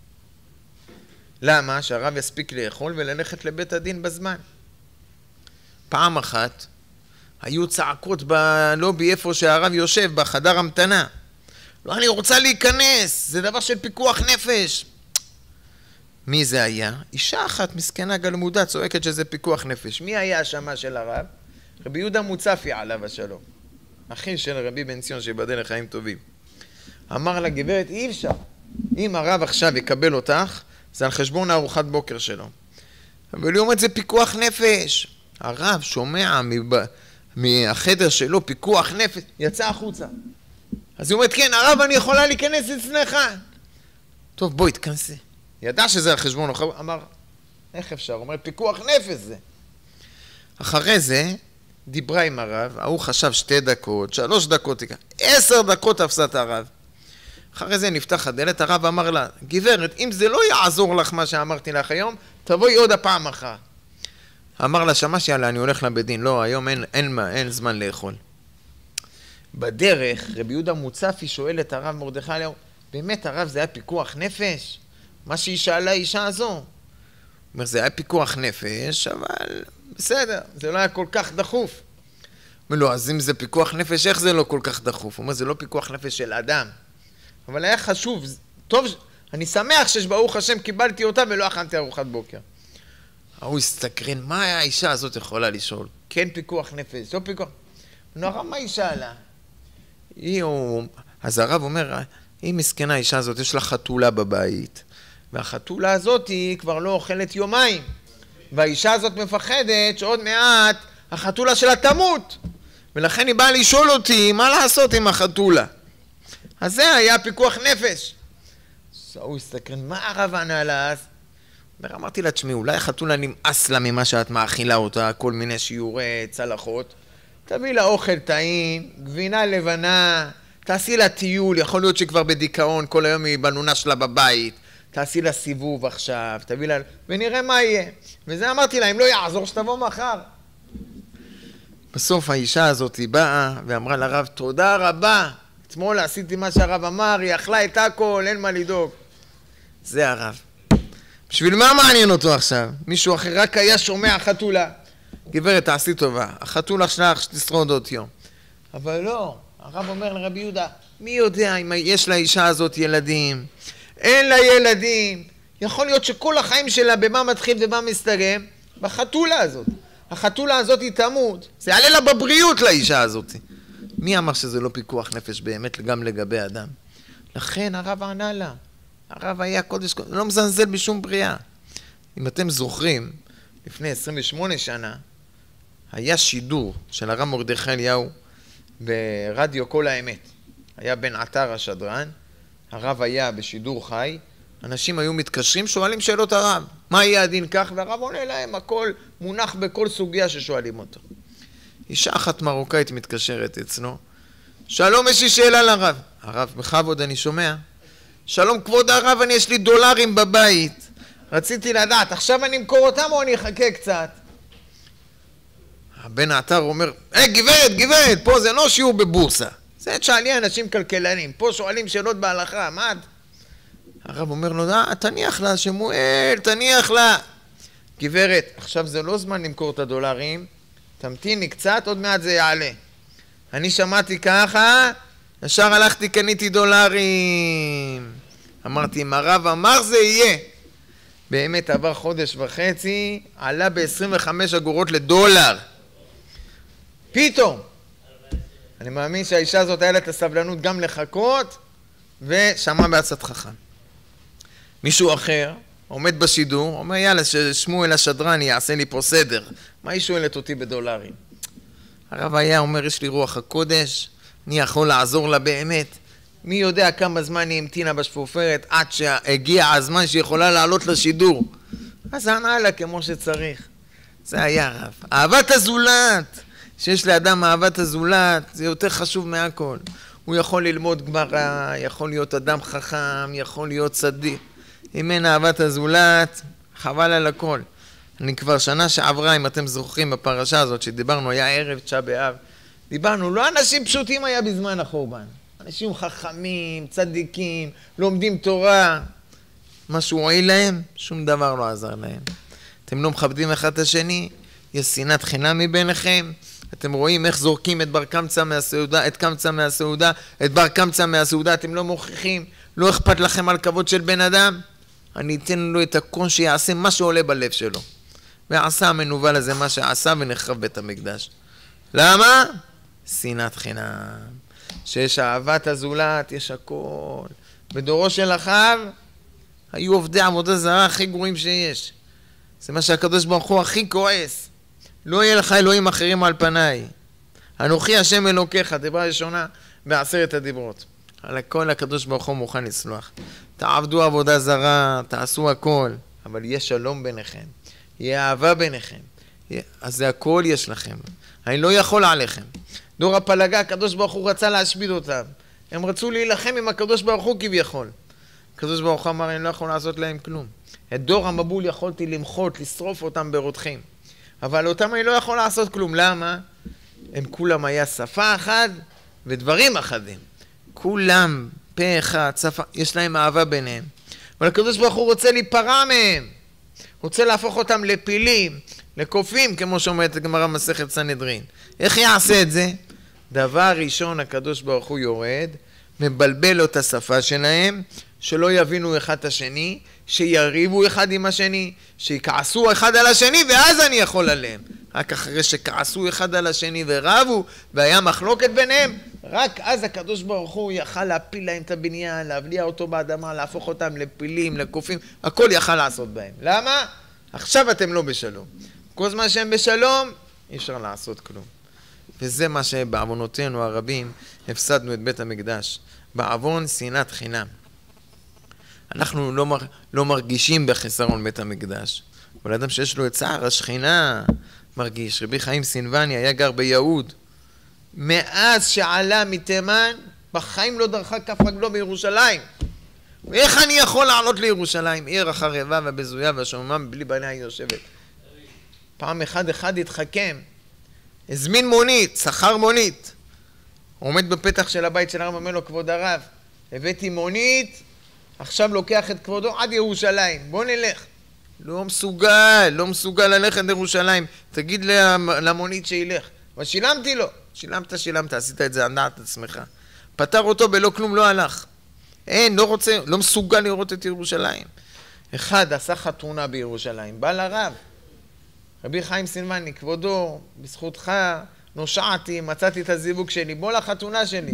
למה? שהרב יספיק לאכול וללכת לבית הדין בזמן. פעם אחת היו צעקות בלובי איפה שהרב יושב, בחדר המתנה. לא, אני רוצה להיכנס, זה דבר של פיקוח נפש. מי זה היה? אישה אחת מסכנה גלמודה צועקת שזה פיקוח נפש. מי היה השמה של הרב? רבי יהודה מוצפי עליו השלום. אחי של רבי בן ציון שיבדל לחיים טובים. אמר לה, גברת, אי אפשר. אם הרב עכשיו יקבל אותך, זה על חשבון הארוחת בוקר שלו. אבל היא אומרת, זה פיקוח נפש. הרב שומע מהחדר שלו פיקוח נפש, יצא החוצה. אז היא אומרת, כן, הרב, אני יכולה להיכנס אצלך. טוב, בואי, תכנסי. ידע שזה על חשבון, אמר, איך אפשר? הוא אומר, פיקוח נפש זה. אחרי זה, דיברה עם הרב, הוא חשב 2 דקות, 3 דקות, 10 דקות תפסת הרב. אחרי זה נפתח הדלת, הרב אמר לה, גברת, אם זה לא יעזור לך מה שאמרתי לך היום, תבואי עוד הפעם אחר. אמר לה, שמש, יאללה, אני הולך לבית דין. לא, היום אין זמן לאכול. בדרך, רבי יהודה מוצפי שואל את הרב מרדכי אליהו, באמת הרב זה היה פיקוח נפש? מה שהיא שאלה האישה הזו. הוא אומר, זה היה פיקוח נפש, אבל בסדר, זה לא היה כל כך דחוף. הוא אומר לו, אז אם זה פיקוח נפש, איך זה לא כל כך דחוף? הוא אומר, זה לא פיקוח נפש של אדם. אבל היה חשוב, טוב, אני שמח שברוך השם קיבלתי אותה ולא אכלתי ארוחת בוקר. הוא הסתקרן, מה האישה הזאת יכולה לשאול? כן פיקוח נפש, לא פיקוח... נורא, מה היא שאלה? אז הרב אומר, היא מסכנה האישה הזאת, יש לה חתולה בבית, והחתולה הזאת היא כבר לא אוכלת יומיים, והאישה הזאת מפחדת שעוד מעט החתולה שלה תמות, ולכן היא באה לשאול אותי מה לעשות עם החתולה. אז זה היה פיקוח נפש. הוא הסתקרן, מה הרב ענה לה אז? אמרתי לה, תשמעי, אולי החתולה נמאס לה ממה שאת מאכילה אותה, כל מיני שיעורי צלחות. תביא לה אוכל טעים, גבינה לבנה, תעשי לה טיול, יכול להיות שכבר בדיכאון, כל היום היא בנונה שלה בבית, תעשי לה סיבוב עכשיו, תביא לה, ונראה מה יהיה. וזה אמרתי לה, אם לא יעזור, שתבוא מחר. בסוף האישה הזאת היא באה ואמרה לרב, תודה רבה, אתמול עשיתי מה שהרב אמר, היא אכלה את הכל, אין מה לדאוג. זה הרב. בשביל מה מעניין אותו עכשיו? מישהו אחר רק היה שומע חתולה. גברת, תעשי טובה, החתולה שלך שתשרוד עוד יום. אבל לא, הרב אומר לרבי יהודה, מי יודע אם יש לאישה הזאת ילדים? אין לה ילדים. יכול להיות שכל החיים שלה במה מתחיל ומה מסתיים? בחתולה הזאת. החתולה הזאת היא תמות. זה יעלה לה בבריאות לאישה הזאת. מי אמר שזה לא פיקוח נפש באמת גם לגבי אדם? לכן הרב ענה לה. הרב היה קודש, לא מזנזל בשום בריאה. אם אתם זוכרים, לפני 28 שנה, היה שידור של הרב מרדכי אליהו ברדיו כל האמת. היה בן עטר השדרן, הרב היה בשידור חי, אנשים היו מתקשרים, שואלים שאלות הרב. מה יהיה הדין כך? והרב עונה להם, הכל מונח בכל סוגיה ששואלים אותו. אישה אחת מרוקאית מתקשרת אצלו, שלום, יש לי שאלה לרב. הרב, בכבוד, אני שומע. שלום כבוד הרב, יש לי דולרים בבית. רציתי לדעת, עכשיו אני אמכור אותם או אני אחכה קצת? הבן העתר אומר, גברת, פה זה לא שיעור בבורסה. זה תשאלי אנשים כלכלנים, פה שואלים שאלות בהלכה, מה? הרב אומר לו, תניח לה, שמואל, תניח לה. גברת, עכשיו זה לא זמן למכור את הדולרים, תמתיני קצת, עוד מעט זה יעלה. אני שמעתי ככה, ישר הלכתי, קניתי דולרים. אמרתי, אם הרב אמר זה יהיה. באמת עבר חודש וחצי, עלה ב-25 אגורות לדולר. פתאום. אני מאמין שהאישה הזאת היה לה את הסבלנות גם לחכות, ושמע בעצת חכם. מישהו אחר עומד בשידור, אומר, יאללה, שמואל השדרן יעשה לי פה סדר. מה היא שואלת אותי בדולרים? הרב היה אומר, יש לי רוח הקודש, אני יכול לעזור לה באמת. מי יודע כמה זמן היא המתינה בשפופרת עד שהגיע הזמן שיכולה לעלות לשידור. אז ענה לה כמו שצריך. זה היה רב. אהבת הזולת, שיש לאדם אהבת הזולת, זה יותר חשוב מהכל. הוא יכול ללמוד גמרא, יכול להיות אדם חכם, יכול להיות צדיק. אם אין אהבת הזולת, חבל על הכל. אני כבר שנה שעברה, אם אתם זוכרים בפרשה הזאת שדיברנו, היה ערב תשעה באב. דיברנו, לא אנשים פשוטים היה בזמן החורבן. אנשים חכמים, צדיקים, לומדים תורה. משהו הועיל להם, שום דבר לא עזר להם. אתם לא מכבדים אחד את השני, יש שנאת חינם מביניכם. אתם רואים איך זורקים את בר קמצא מהסעודה, את קמצא מהסעודה, את בר קמצא מהסעודה, אתם לא מוכיחים, לא אכפת לכם על כבוד של בן אדם. אני אתן לו את הכל שיעשה מה שעולה בלב שלו. ועשה המנוול הזה מה שעשה ונחרב בית המקדש. למה? שנאת חינם. שיש אהבת הזולת, יש הכל. בדורו של אחאב היו עובדי עבודה זרה הכי גרועים שיש. זה מה שהקדוש ברוך הוא הכי כועס. לא יהיה לך אלוהים אחרים על פניי. אנוכי השם אלוקיך, דיברה ראשונה בעשרת הדיברות. על הכל הקדוש ברוך הוא מוכן לסלוח. תעבדו עבודה זרה, תעשו הכל, אבל יהיה שלום ביניכם, יהיה אהבה ביניכם. אז זה הכל יש לכם. אני לא יכול עליכם. דור הפלגה, הקדוש ברוך הוא רצה להשמיד אותם. הם רצו להילחם עם הקדוש ברוך הוא כביכול. הקדוש ברוך הוא אמר, אני לא יכול לעשות להם כלום. את דור המבול יכולתי למחות, לשרוף אותם ברותחים. אבל אותם אני לא יכול לעשות כלום. למה? הם כולם היה שפה אחת ודברים אחדים. כולם פה אחד, שפה, יש להם אהבה ביניהם. אבל הקדוש ברוך הוא רוצה להיפרע מהם. רוצה להפוך אותם לפילים, לקופים, כמו שאומרת הגמרא מסכת סנהדרין. איך יעשה את זה? דבר ראשון, הקדוש ברוך הוא יורד, מבלבל לו את השפה שלהם, שלא יבינו אחד את השני, שיריבו אחד עם השני, שיקעסו אחד על השני, ואז אני יכול עליהם. רק אחרי שכעסו אחד על השני ורבו, והיה מחלוקת ביניהם, רק אז הקדוש ברוך הוא יכל להפיל להם את הבניין, להבליע אותו באדמה, להפוך אותם לפילים, לקופים, הכל יכל לעשות בהם. למה? עכשיו אתם לא בשלום. כל זמן שהם בשלום, אי אפשר לעשות כלום. וזה מה שבעוונותינו הרבים הפסדנו את בית המקדש. בעוון שנאת חינם. אנחנו לא מרגישים בחסרון בית המקדש. אבל אדם שיש לו את צער השכינה מרגיש. רבי חיים סנבני היה גר ביהוד. מאז שעלה מתימן, בחיים לא דרכה כף רגלו בירושלים. ואיך אני יכול לעלות לירושלים? עיר החרבה והבזויה והשוממה בלי בניה יושבת. פעם אחד התחכם. הזמין מונית, שכר מונית. הוא עומד בפתח של הבית של הרב, אומר לו, כבוד הרב, הבאתי מונית, עכשיו לוקח את כבודו עד ירושלים, בוא נלך. לא מסוגל ללכת לירושלים, תגיד למונית שילך. אבל שילמתי לו, שילמת, עשית את זה על דעת עצמך. פטר אותו בלא כלום, לא הלך. אין, לא מסוגל לראות את ירושלים. אחד עשה חתונה בירושלים, בא לרב. רבי חיים סנבני, כבודו, בזכותך נושעתי, מצאתי את הזיווג שלי, בוא לחתונה שלי.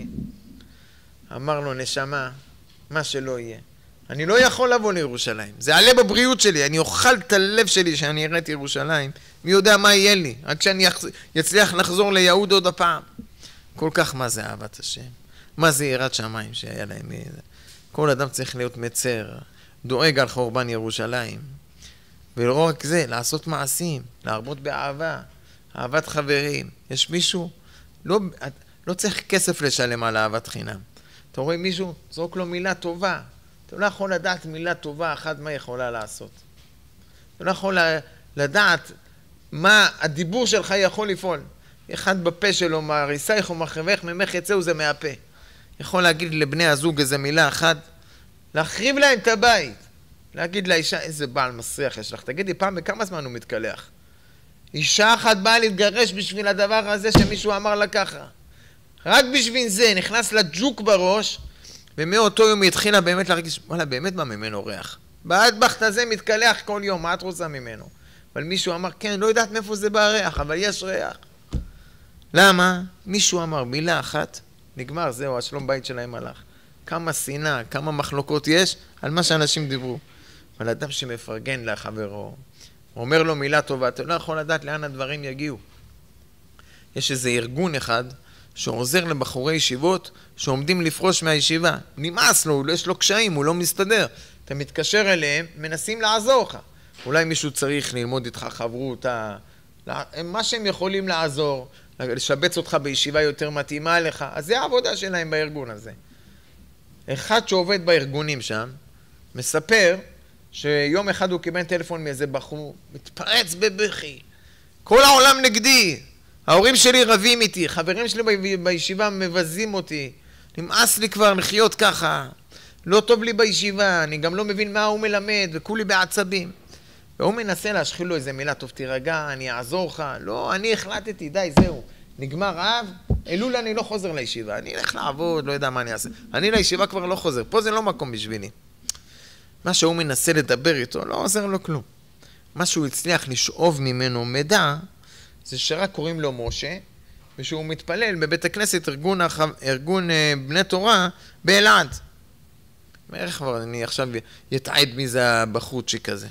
אמר לו, נשמה, מה שלא יהיה. אני לא יכול לבוא לירושלים, זה עלה בבריאות שלי, אני אוכל את הלב שלי שאני אראה את ירושלים, מי יודע מה יהיה לי, רק שאני יצליח לחזור ליהוד עוד הפעם. כל כך מה זה אהבת השם, מה זה יראת שמיים שהיה להם. כל אדם צריך להיות מצר, דואג על חורבן ירושלים. ולא רק זה, לעשות מעשים, להרבות באהבה, אהבת חברים. יש מישהו, לא צריך כסף לשלם על אהבת חינם. אתה רואה מישהו, זרוק לו מילה טובה. אתה לא יכול לדעת מילה טובה אחת מה יכולה לעשות. אתה לא יכול לדעת מה הדיבור שלך יכול לפעול. אחד בפה שלו, מהריסייך ומחרבך, ממך יצאו זה מהפה. יכול להגיד לבני הזוג איזה מילה אחת, להחריב להם את הבית. להגיד לאישה, איזה בעל מסריח יש לך. תגידי, פעם בכמה זמן הוא מתקלח? אישה אחת באה להתגרש בשביל הדבר הזה שמישהו אמר לה ככה. רק בשביל זה נכנס לה ג'וק בראש, ומאותו יום היא התחילה באמת להרגיש, וואלה, באמת מה ממנו ריח? באטבחט הזה מתקלח כל יום, מה את רוצה ממנו? אבל מישהו אמר, כן, לא יודעת מאיפה זה בא ריח, אבל יש ריח. למה? מישהו אמר מילה אחת, נגמר, זהו, השלום בית שלהם הלך. כמה שנאה, כמה מחלוקות יש על מה שאנשים דיברו. אבל אדם שמפרגן לחברו, אומר לו מילה טובה, אתה לא יכול לדעת לאן הדברים יגיעו. יש איזה ארגון אחד שעוזר לבחורי ישיבות שעומדים לפרוש מהישיבה. נמאס לו, יש לו קשיים, הוא לא מסתדר. אתה מתקשר אליהם, מנסים לעזור לך. אולי מישהו צריך ללמוד איתך חברותה, מה שהם יכולים לעזור, לשבץ אותך בישיבה יותר מתאימה לך, אז זה העבודה שלהם בארגון הזה. אחד שעובד בארגונים שם, מספר שיום אחד הוא קיבל טלפון מאיזה בחור, מתפרץ בבכי, כל העולם נגדי, ההורים שלי רבים איתי, חברים שלי בישיבה מבזים אותי, נמאס לי כבר לחיות ככה, לא טוב לי בישיבה, אני גם לא מבין מה הוא מלמד, וכולי בעצבים. והוא מנסה להשחיל לו איזה מילה, טוב תירגע, אני אעזור לך, לא, אני החלטתי, די, זהו, נגמר רעב, אלול אני לא חוזר לישיבה, אני אלך לעבוד, לא יודע מה אני אעשה, אני לישיבה כבר לא חוזר, פה זה לא מקום בשבילי. מה שהוא מנסה לדבר איתו, לא עוזר לו כלום. מה שהוא הצליח לשאוב ממנו מידע, זה שרק קוראים לו משה, ושהוא מתפלל בבית הכנסת ארגון בני תורה באלעד. איך כבר אני עכשיו יתעד מי זה הבחורצ'יק הזה.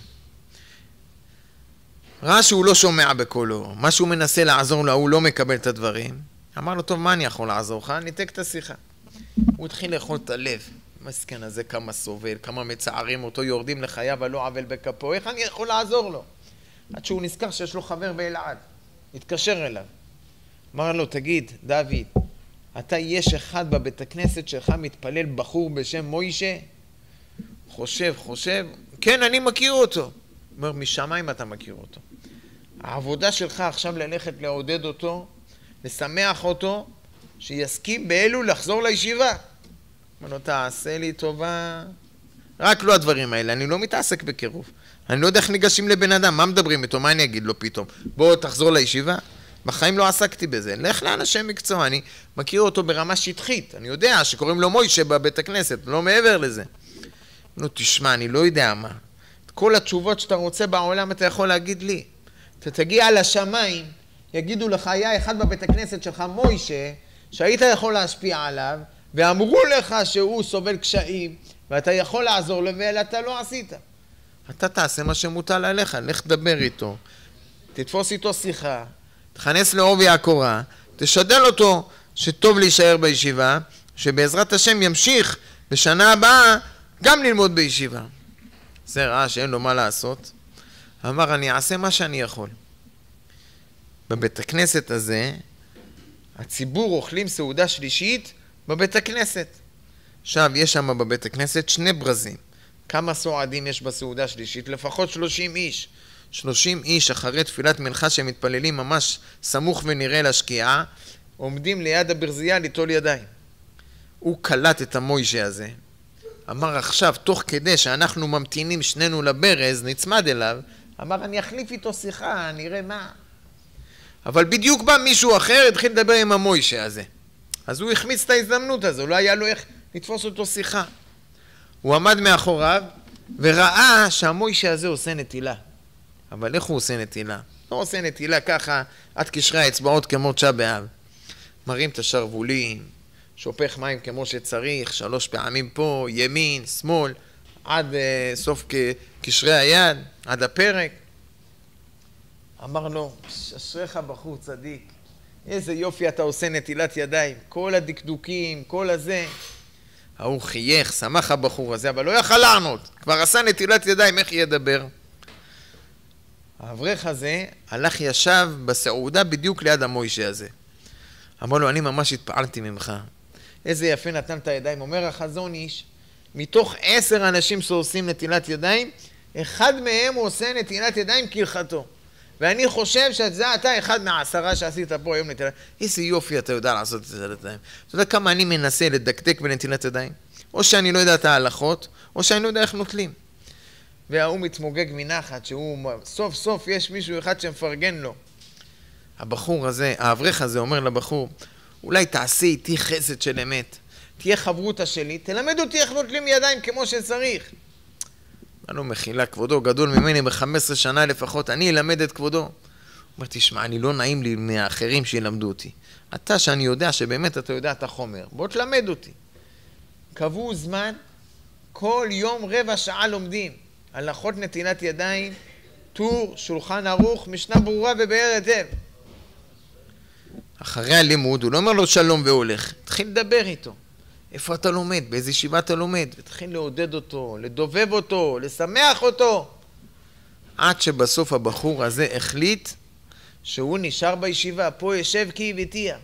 ראה שהוא לא שומע בקולו, מה שהוא מנסה לעזור לו, הוא לא מקבל את הדברים. אמר לו, טוב, מה אני יכול לעזור לך? ניתק את השיחה. הוא התחיל לאכול את הלב. מסכן הזה כמה סובל, כמה מצערים אותו, יורדים לחייו ולא עוול בכפו, איך אני יכול לעזור לו? עד שהוא נזכר שיש לו חבר באלעד, התקשר אליו. אמר לו, תגיד, דוד, אתה יש אחד בבית הכנסת שלך מתפלל בחור בשם מוישה? חושב, כן, אני מכיר אותו. אומר, משמיים אתה מכיר אותו. העבודה שלך עכשיו ללכת לעודד אותו, לשמח אותו, שיסכים באלו לחזור לישיבה. אומר לו, תעשה לי טובה. רק לא הדברים האלה, אני לא מתעסק בקירוב. אני לא יודע איך ניגשים לבן אדם, מה מדברים איתו, מה אני אגיד לו פתאום? בוא תחזור לישיבה. בחיים לא עסקתי בזה, לך לאנשי מקצוע, אני מכיר אותו ברמה שטחית, אני יודע שקוראים לו מוישה בבית הכנסת, לא מעבר לזה. נו, תשמע, אני לא יודע מה. את כל התשובות שאתה רוצה בעולם אתה יכול להגיד לי. אתה תגיע לשמיים, יגידו לך, היה אחד בבית הכנסת שלך מוישה, שהיית יכול להשפיע עליו, ואמרו לך שהוא סובל קשיים, ואתה יכול לעזור לו, ואתה לא עשית. אתה תעשה מה שמוטל עליך, לך תדבר איתו, תתפוס איתו שיחה, תכנס לעובי הקורה, תשדל אותו שטוב להישאר בישיבה, שבעזרת השם ימשיך בשנה הבאה גם ללמוד בישיבה. זה ראה שאין לו מה לעשות. אמר, אני אעשה מה שאני יכול. בבית הכנסת הזה, הציבור אוכלים סעודה שלישית בבית הכנסת. עכשיו, יש שם בבית הכנסת 2 ברזים. כמה סועדים יש בסעודה שלישית? לפחות 30 איש. 30 איש אחרי תפילת מנחה שמתפללים ממש סמוך ונראה לשקיעה, עומדים ליד הברזייה ליטול ידיים. הוא קלט את המוישה הזה. אמר עכשיו, תוך כדי שאנחנו ממתינים שנינו לברז, נצמד אליו, אמר, אני אחליף איתו שיחה, נראה מה. אבל בדיוק בא מישהו אחר, התחיל לדבר עם המוישה הזה. אז הוא החמיץ את ההזדמנות הזו, לא היה לו איך לתפוס אותו שיחה. הוא עמד מאחוריו וראה שהמוישה הזה עושה נטילה. אבל איך הוא עושה נטילה? לא עושה נטילה ככה עד קשרי האצבעות כמו תשעה באב. מרים את השרוולים, שופך מים כמו שצריך, 3 פעמים פה, ימין, שמאל, עד סוף קשרי היד, עד הפרק. אמר לו, אשריך בחור צדיק, איזה יופי אתה עושה נטילת ידיים, כל הדקדוקים, כל הזה. ההוא חייך, שמח הבחור הזה, אבל לא יכל לענות, כבר עשה נטילת ידיים, איך ידבר? האברך הזה הלך ישב בסעודה בדיוק ליד המוישה הזה. אמר לו, אני ממש התפעלתי ממך. איזה יפה נתן את הידיים. אומר החזון איש, מתוך 10 אנשים שעושים נטילת ידיים, אחד מהם עושה נטילת ידיים כהלכתו. ואני חושב שזה אתה אחד מה10 שעשית פה היום נטילת. איזה יופי אתה יודע לעשות את נטילת ידיים. אתה יודע כמה אני מנסה לדקדק בנטילת ידיים? או שאני לא יודע את ההלכות, או שאני לא יודע איך נוטלים. והוא מתמוגג מנחת, שהוא סוף סוף יש מישהו אחד שמפרגן לו. הבחור הזה, האברך הזה אומר לבחור, אולי תעשי איתי חסד של אמת, תהיה חברותה שלי, תלמד אותי איך נוטלים ידיים כמו שצריך. אני לא מחילה, כבודו גדול ממני ב15 שנה לפחות, אני אלמד את כבודו. הוא אומר, תשמע, אני לא נעים לי מהאחרים שילמדו אותי. אתה שאני יודע שבאמת אתה יודע את החומר, בוא תלמד אותי. קבעו זמן, כל יום 15 שעה לומדים. הלכות נטילת ידיים, טור, שולחן ערוך, משנה ברורה ובאר היטב. אחרי הלימוד, הוא לא אומר לו שלום והולך, תתחיל לדבר איתו. איפה אתה לומד? באיזה ישיבה אתה לומד? ותתחיל לעודד אותו, לדובב אותו, לשמח אותו. עד שבסוף הבחור הזה החליט שהוא נשאר בישיבה, פה ישב כי הבטיח.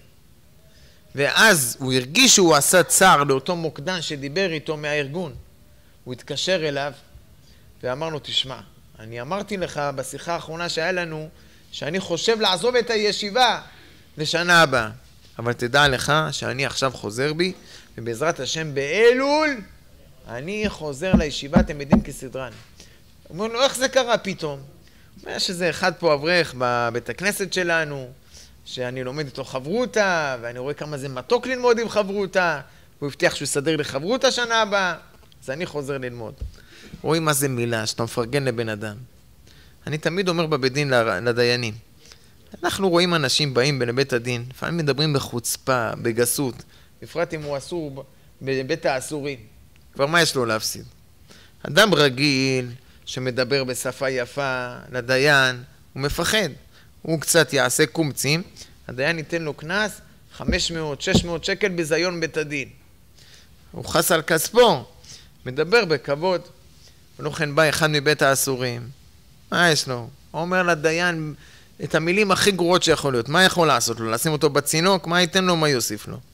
ואז הוא הרגיש שהוא עשה צער לאותו מוקדן שדיבר איתו מהארגון. הוא התקשר אליו ואמר לו, תשמע, אני אמרתי לך בשיחה האחרונה שהיה לנו, שאני חושב לעזוב את הישיבה לשנה הבאה. אבל תדע לך שאני עכשיו חוזר בי, ובעזרת השם באלול, אני חוזר לישיבה, אתם יודעים כסדרן. הוא אומר לו, איך זה קרה פתאום? הוא אומר שזה אחד פה אברך בבית הכנסת שלנו, שאני לומד איתו חברותה, ואני רואה כמה זה מתוק ללמוד עם חברותה, הוא הבטיח שהוא יסדר לי חברותה שנה הבאה, אז אני חוזר ללמוד. רואים מה זה מילה, שאתה מפרגן לבן אדם. אני תמיד אומר בבית דין לדיינים, אנחנו רואים אנשים באים לבית הדין, לפעמים מדברים בחוצפה, בגסות, בפרט אם הוא אסור בבית האסורים. כבר מה יש לו להפסיד? אדם רגיל שמדבר בשפה יפה לדיין, הוא מפחד. הוא קצת יעשה קומצים, הדיין ייתן לו קנס 500-600 שקל בזיון בית הדין. הוא חס על כספו, מדבר בכבוד. ולא כן בא אחד מבית האסורים. מה יש לו? הוא אומר לדיין את המילים הכי גרועות שיכול להיות. מה יכול לעשות לו? לשים אותו בצינוק? מה ייתן לו? מה יוסיף לו?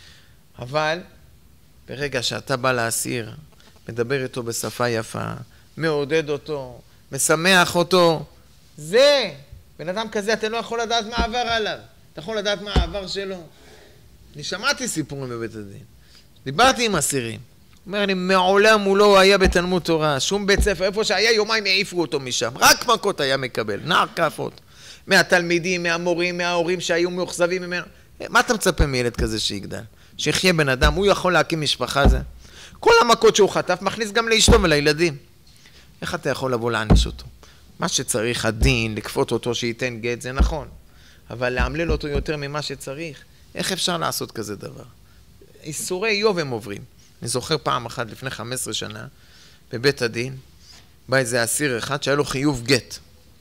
אבל ברגע שאתה בא לאסיר, מדבר איתו בשפה יפה, מעודד אותו, משמח אותו, זה, בן אדם כזה אתה לא יכול לדעת מה עבר עליו. אתה יכול לדעת מה העבר שלו. אני שמעתי סיפורים בבית הדין. דיברתי עם אסירים. הוא אומר לי, מעולם הוא לא היה בתלמוד תורה, שום בית ספר, איפה שהיה יומיים העיפו אותו משם. רק מכות היה מקבל, נער כאפות. מהתלמידים, מהמורים, מההורים שהיו מאוכזבים ממנו. מה אתה מצפה מילד כזה שיגדל? שיחיה בן אדם, הוא יכול להקים משפחה זה? כל המכות שהוא חטף מכניס גם לאשתו ולילדים. איך אתה יכול לבוא להעניש אותו? מה שצריך הדין, לכפות אותו שייתן גט, זה נכון. אבל להמלל אותו יותר ממה שצריך, איך אפשר לעשות כזה דבר? איסורי איוב הם עוברים. אני זוכר פעם אחת לפני 15 שנה, בבית הדין, בא איזה אסיר אחד שהיה לו חיוב גט.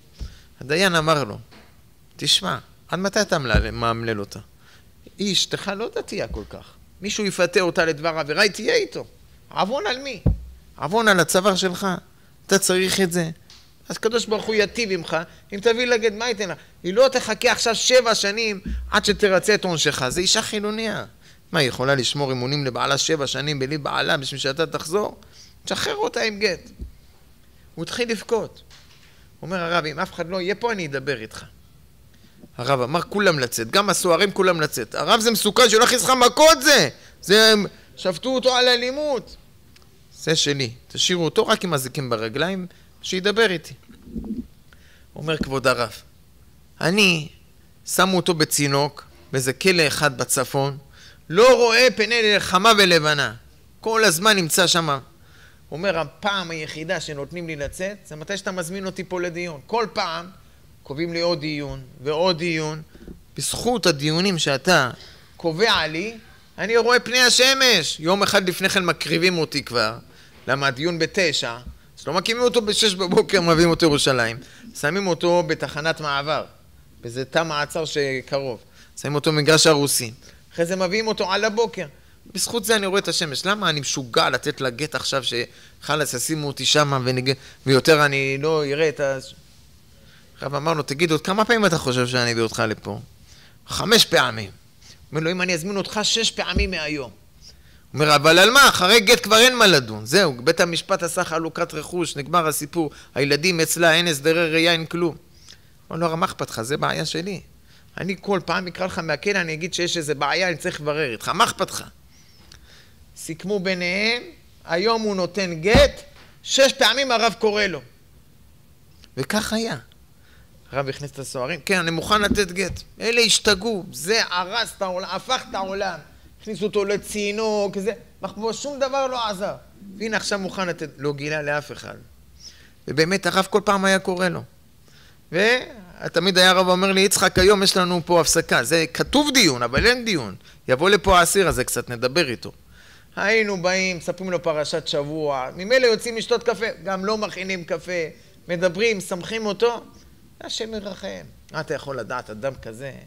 הדיין אמר לו, תשמע, עד מתי אתה מאמלל אותה? היא אשתך לא דתייה כל כך. מישהו יפתה אותה לדבר עבירה, היא תהיה איתו. עוון על מי? עוון על הצוואר שלך. אתה צריך את זה. אז קדוש ברוך הוא יטיב עמך, אם תביא לגט, מה ייתן לה? היא לא תחכה עכשיו 7 שנים עד שתרצה את עונשך. זה אישה חילוניה. מה, היא יכולה לשמור אמונים לבעלה 7 שנים בלי בעלה בשביל שאתה תחזור? תשחרר אותה עם גט. הוא התחיל לבכות. הוא אומר, הרב, אם אף אחד לא יהיה פה, אני אדבר איתך. הרב אמר, כולם לצאת, גם הסוהרים כולם לצאת. הרב, זה מסוכן, שהולך לך מכות זה, שפטו אותו על אלימות. זה שלי, תשאירו אותו רק עם הזיקים ברגליים, שידבר איתי. הוא אומר, כבוד הרב, אני שמו אותו בצינוק, באיזה כלא אחד בצפון, לא רואה פני לחמה ולבנה. כל הזמן נמצא שם. הוא אומר, הפעם היחידה שנותנים לי לצאת, זה מתי שאתה מזמין אותי פה לדיון. כל פעם קובעים לי עוד דיון ועוד דיון. בזכות הדיונים שאתה קובע לי, אני רואה פני השמש. יום אחד לפני כן מקריבים אותי כבר, למה הדיון ב9, אז לא מקימים אותו ב6 בבוקר, מביאים אותו ירושלים. שמים אותו בתחנת מעבר, באיזה תא מעצר שקרוב. שמים אותו מגרש הרוסים. אחרי זה מביאים אותו על הבוקר. בזכות זה אני רואה את השמש. למה אני משוגע לתת לגט עכשיו שחלס ישימו אותי שם ויותר אני לא אראה את ה... הרב אמר לו, תגיד עוד כמה פעמים אתה חושב שאני אביא אותך לפה? 5 פעמים. הוא אומר לו, אם אני אזמין אותך 6 פעמים מהיום. הוא אומר, אבל על מה? אחרי גט כבר אין מה לדון. זהו, בית המשפט עשה חלוקת רכוש, נגמר הסיפור. הילדים אצלה, אין הסדרי ראייה, אין כלום. הוא אומר לו, מה אכפת לך? זה בעיה שלי. אני כל פעם אקרא לך מהכלא, אני אגיד שיש איזה בעיה, אני צריך לברר איתך. מה אכפת לך? סיכמו ביניהם, היום הוא נותן גט, 6 פעמים הרב קורא לו. וכך היה. הרב הכניס את הסוהרים, כן, אני מוכן לתת גט. אלה השתגעו, זה הרס את העולם, הפך את העולם. הכניסו אותו לצינוק, כזה, שום דבר לא עזר. והנה עכשיו מוכן לתת, לא גילה לאף אחד. ובאמת הרב כל פעם היה קורא לו. ותמיד היה הרב אומר לי, יצחק, היום יש לנו פה הפסקה. זה כתוב דיון, אבל אין דיון. יבוא לפה האסיר הזה קצת, נדבר איתו. היינו באים, מספרים לו פרשת שבוע, ממילא יוצאים לשתות קפה, גם לא מכינים קפה, מדברים, שמחים אותו, השם ירחם. אתה יכול לדעת, אדם כזה,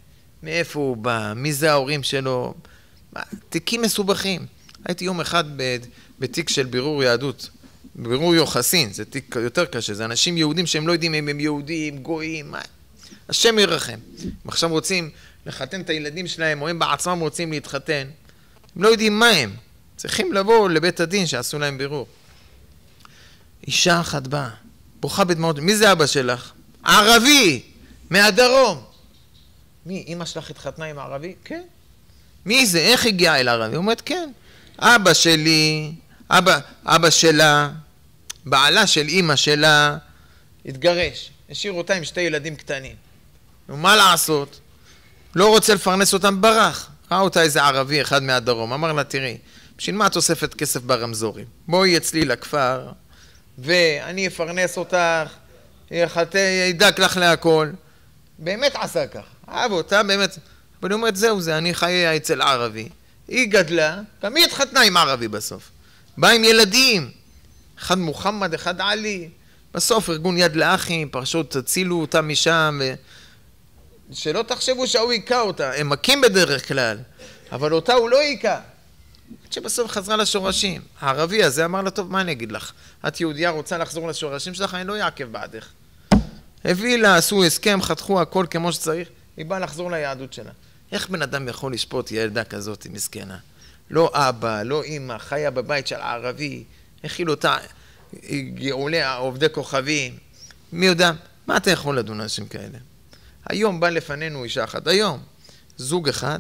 מאיפה הוא בא, מי זה ההורים שלו, תיקים מסובכים. הייתי יום אחד בתיק של בירור יהדות, בירור יוחסין, זה תיק יותר קשה, זה אנשים יהודים שהם לא יודעים אם הם יהודים, גויים, מה? השם ירחם. הם עכשיו רוצים לחתן את הילדים שלהם, או הם בעצמם רוצים להתחתן, הם לא יודעים מה הם, צריכים לבוא לבית הדין שעשו להם בירור. אישה אחת באה, בוכה בדמעות, מי זה אבא שלך? ערבי, מהדרום. מי, אמא שלך התחתנה עם ערבי? כן. מי זה? איך הגיעה אל ערבי? היא אומרת, כן. אבא שלי, אבא שלה, בעלה של אמא שלה, התגרש. השאיר אותה עם 2 ילדים קטנים. ומה לעשות? לא רוצה לפרנס אותם, ברח. ראה אותה איזה ערבי אחד מהדרום. אמר לה, תראי, בשביל מה תוספת כסף ברמזורים? בואי אצלי לכפר, ואני אפרנס אותך, ידאג לך להכל. באמת עשה כך. אהב אותה, באמת. אבל היא אומרת, זהו זה, אני חייה אצל ערבי. היא גדלה, גם היא התחתנה עם ערבי בסוף. באה עם ילדים. אחד מוחמד, אחד עלי. בסוף ארגון יד לאחים, פרשות תצילו אותה משם. שלא תחשבו שהוא היקע אותה. הם מכים בדרך כלל. אבל אותה הוא לא היקע. שבסוף חזרה לשורשים. הערבי הזה אמר לה, טוב, מה אני אגיד לך? את יהודיה רוצה לחזור לשורשים שלך, אני לא יעקב בעדך. הביא לה, עשו הסכם, חתכו הכל כמו שצריך, היא באה לחזור ליהדות שלה. איך בן אדם יכול לשפוט ילדה כזאת מסכנה? לא אבא, לא אמא, חיה בבית של הערבי, הכיל אותה, גאולי עובדי כוכבים. מי יודע, מה אתה יכול לדון אנשים כאלה? היום בא לפנינו אישה אחת, היום, זוג אחד,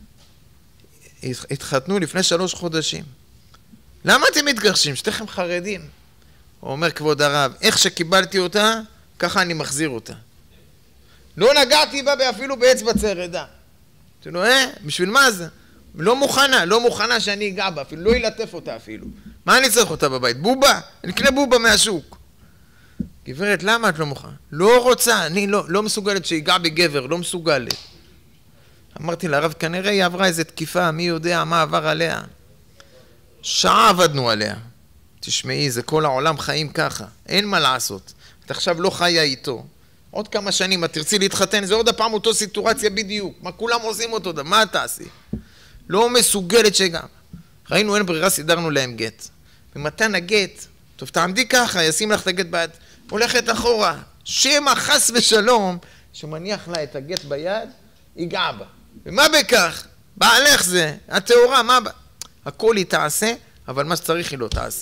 התחתנו לפני 3 חודשים. למה אתם מתגרשים? שתיכם חרדים. הוא אומר, כבוד הרב, איך שקיבלתי אותה, ככה אני מחזיר אותה. לא נגעתי בה אפילו באצבע צרדה. תראו, בשביל מה זה? לא מוכנה שאני אגע בה, אפילו לא ילטף אותה אפילו. מה אני צריך אותה בבית? בובה? אני אקנה בובה מהשוק. גברת, למה את לא מוכנה? לא רוצה, אני לא מסוגלת שיגע בגבר, לא מסוגלת. אמרתי לרב, כנראה היא עברה איזו תקיפה, מי יודע מה עבר עליה. שעה עבדנו עליה. תשמעי, זה כל העולם חיים ככה, אין מה לעשות. את עכשיו לא חיה איתו. עוד כמה שנים את תרצי להתחתן, זה עוד הפעם אותו סיטואציה בדיוק. מה כולם עושים אותו, מה תעשי? לא מסוגלת שגם. ראינו אין ברירה, סידרנו להם גט. במתן הגט, טוב תעמדי ככה, ישים לך את הגט ביד, הולכת אחורה. שמא חס ושלום, שמניח לה את הגט ביד, ייגע בה. ומה בכך? בעלך זה, התאורה, מה בה? הכל היא תעשה, אבל מה שצריך היא לא תעשה.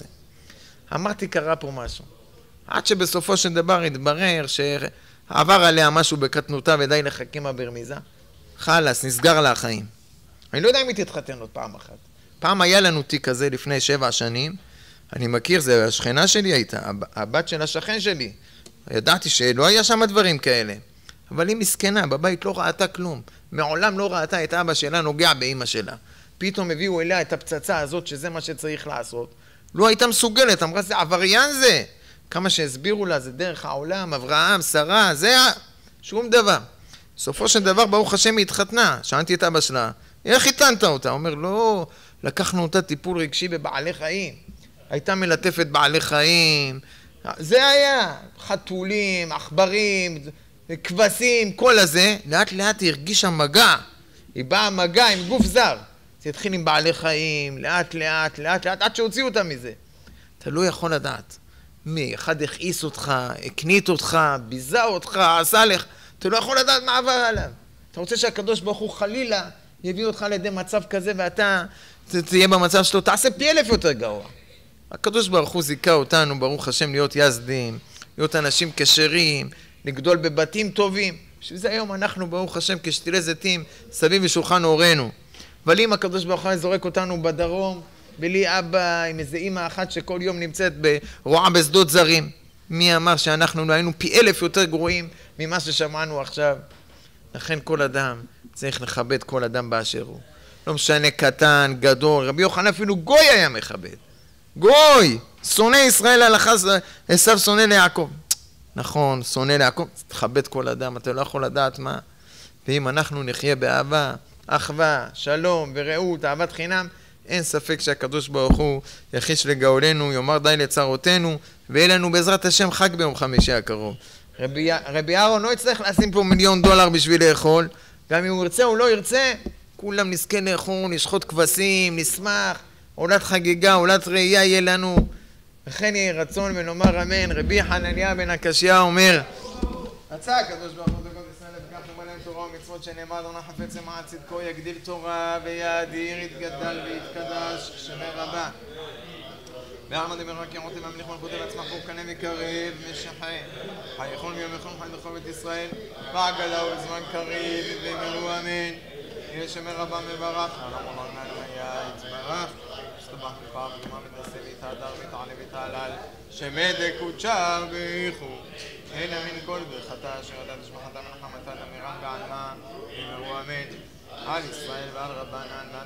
אמרתי, קרה פה משהו. עד שבסופו של דבר התברר שעבר עליה משהו בקטנותה ודי לחכימה ברמיזה. חלס, נסגר לה החיים. אני לא יודע אם היא תתחתן עוד פעם אחת. פעם היה לנו תיק כזה לפני 7 שנים. אני מכיר, זה השכנה שלי הייתה, הבת של השכן שלי. ידעתי שלא היה שם דברים כאלה. אבל היא מסכנה, בבית לא ראתה כלום. מעולם לא ראתה את אבא שלה נוגע באמא שלה. פתאום הביאו אליה את הפצצה הזאת שזה מה שצריך לעשות. לא הייתה מסוגלת, אמרה זה עבריין זה. כמה שהסבירו לה, זה דרך העולם, אברהם, שרה, זה שום דבר. בסופו של דבר, ברוך השם, היא התחתנה. שאלתי את אבא שלה, איך חיתנת אותה? הוא אומר, לא, לקחנו אותה טיפול רגשי בבעלי חיים. הייתה מלטפת בעלי חיים. זה היה חתולים, עכברים, כבשים, כל הזה. לאט לאט היא הרגישה מגע. היא באה מגע עם גוף זר. זה התחיל עם בעלי חיים, לאט לאט, עד שהוציאו אותה מזה. אתה לא יכול לדעת. מי? אחד הכעיס אותך, הקנית אותך, ביזה אותך, עשה לך. אתה לא יכול לדעת מה עבר עליו. אתה רוצה שהקדוש ברוך הוא חלילה יביא אותך לידי מצב כזה ואתה תהיה במצב שלו, תעשה פי 1000 יותר גרוע. הקדוש ברוך הוא זיכה אותנו, ברוך השם, להיות יזדים, להיות אנשים כשרים, לגדול בבתים טובים. שזה היום אנחנו, ברוך השם, כשתילי זיתים, סביב ושולחן הורינו. אבל אם הקדוש ברוך הוא זורק אותנו בדרום, בלי אבא, עם איזה אמא אחת שכל יום נמצאת ברועה בשדות זרים, מי אמר שאנחנו היינו פי 1000 יותר גרועים ממה ששמענו עכשיו? לכן כל אדם צריך לכבד כל אדם באשר הוא. לא משנה קטן, גדול, רבי יוחנן אפילו גוי היה מכבד. גוי! שונא ישראל הלכה, עשיו שונא ליעקב. נכון, שונא ליעקב, תכבד כל אדם, אתה לא יכול לדעת מה. ואם אנחנו נחיה באהבה, אחווה, שלום ורעות, אהבת חינם, אין ספק שהקדוש ברוך הוא יחיש לגאולנו, יאמר די לצרותינו, ויהיה לנו בעזרת השם חג ביום חמישי הקרוב. רבי אהרון לא יצטרך לשים פה $1,000,000 בשביל לאכול, גם אם הוא ירצה או לא ירצה, כולם נזכה לאכול, נשחוט כבשים, נשמח, עולת חגיגה, עולת ראייה יהיה לנו. וכן יהיה רצון ונאמר אמן. רבי חנניה בן הקשיא אומר, רצה הקדוש ברוך הוא בכל ישראל וכך נאמר להם תורה ומצוות שנאמר אדוני חפץ למען צדקו יגדיל תורה ויאדיר יתגדל ויתקדש שמי רבה. וארמא דמרק ימותי ממליך מלכותי ועצמך והוא קנה מקרב משחה חי יכול מיום יכול חי בכל בית ישראל בעגלה ובזמן קריב ואמרו אמן. יהיה שמי רבה מברך אמרו אמן היה יתברך סתבח מפעם ומה מתעשה ויתהדר ויתעלה ויתעלל שמי דקודשה ביחו אין אמין כל ברכתה אשר ידעת שמחתה מנחמתה למירן בעלמה אמרו אמן על ישראל ועל רבנן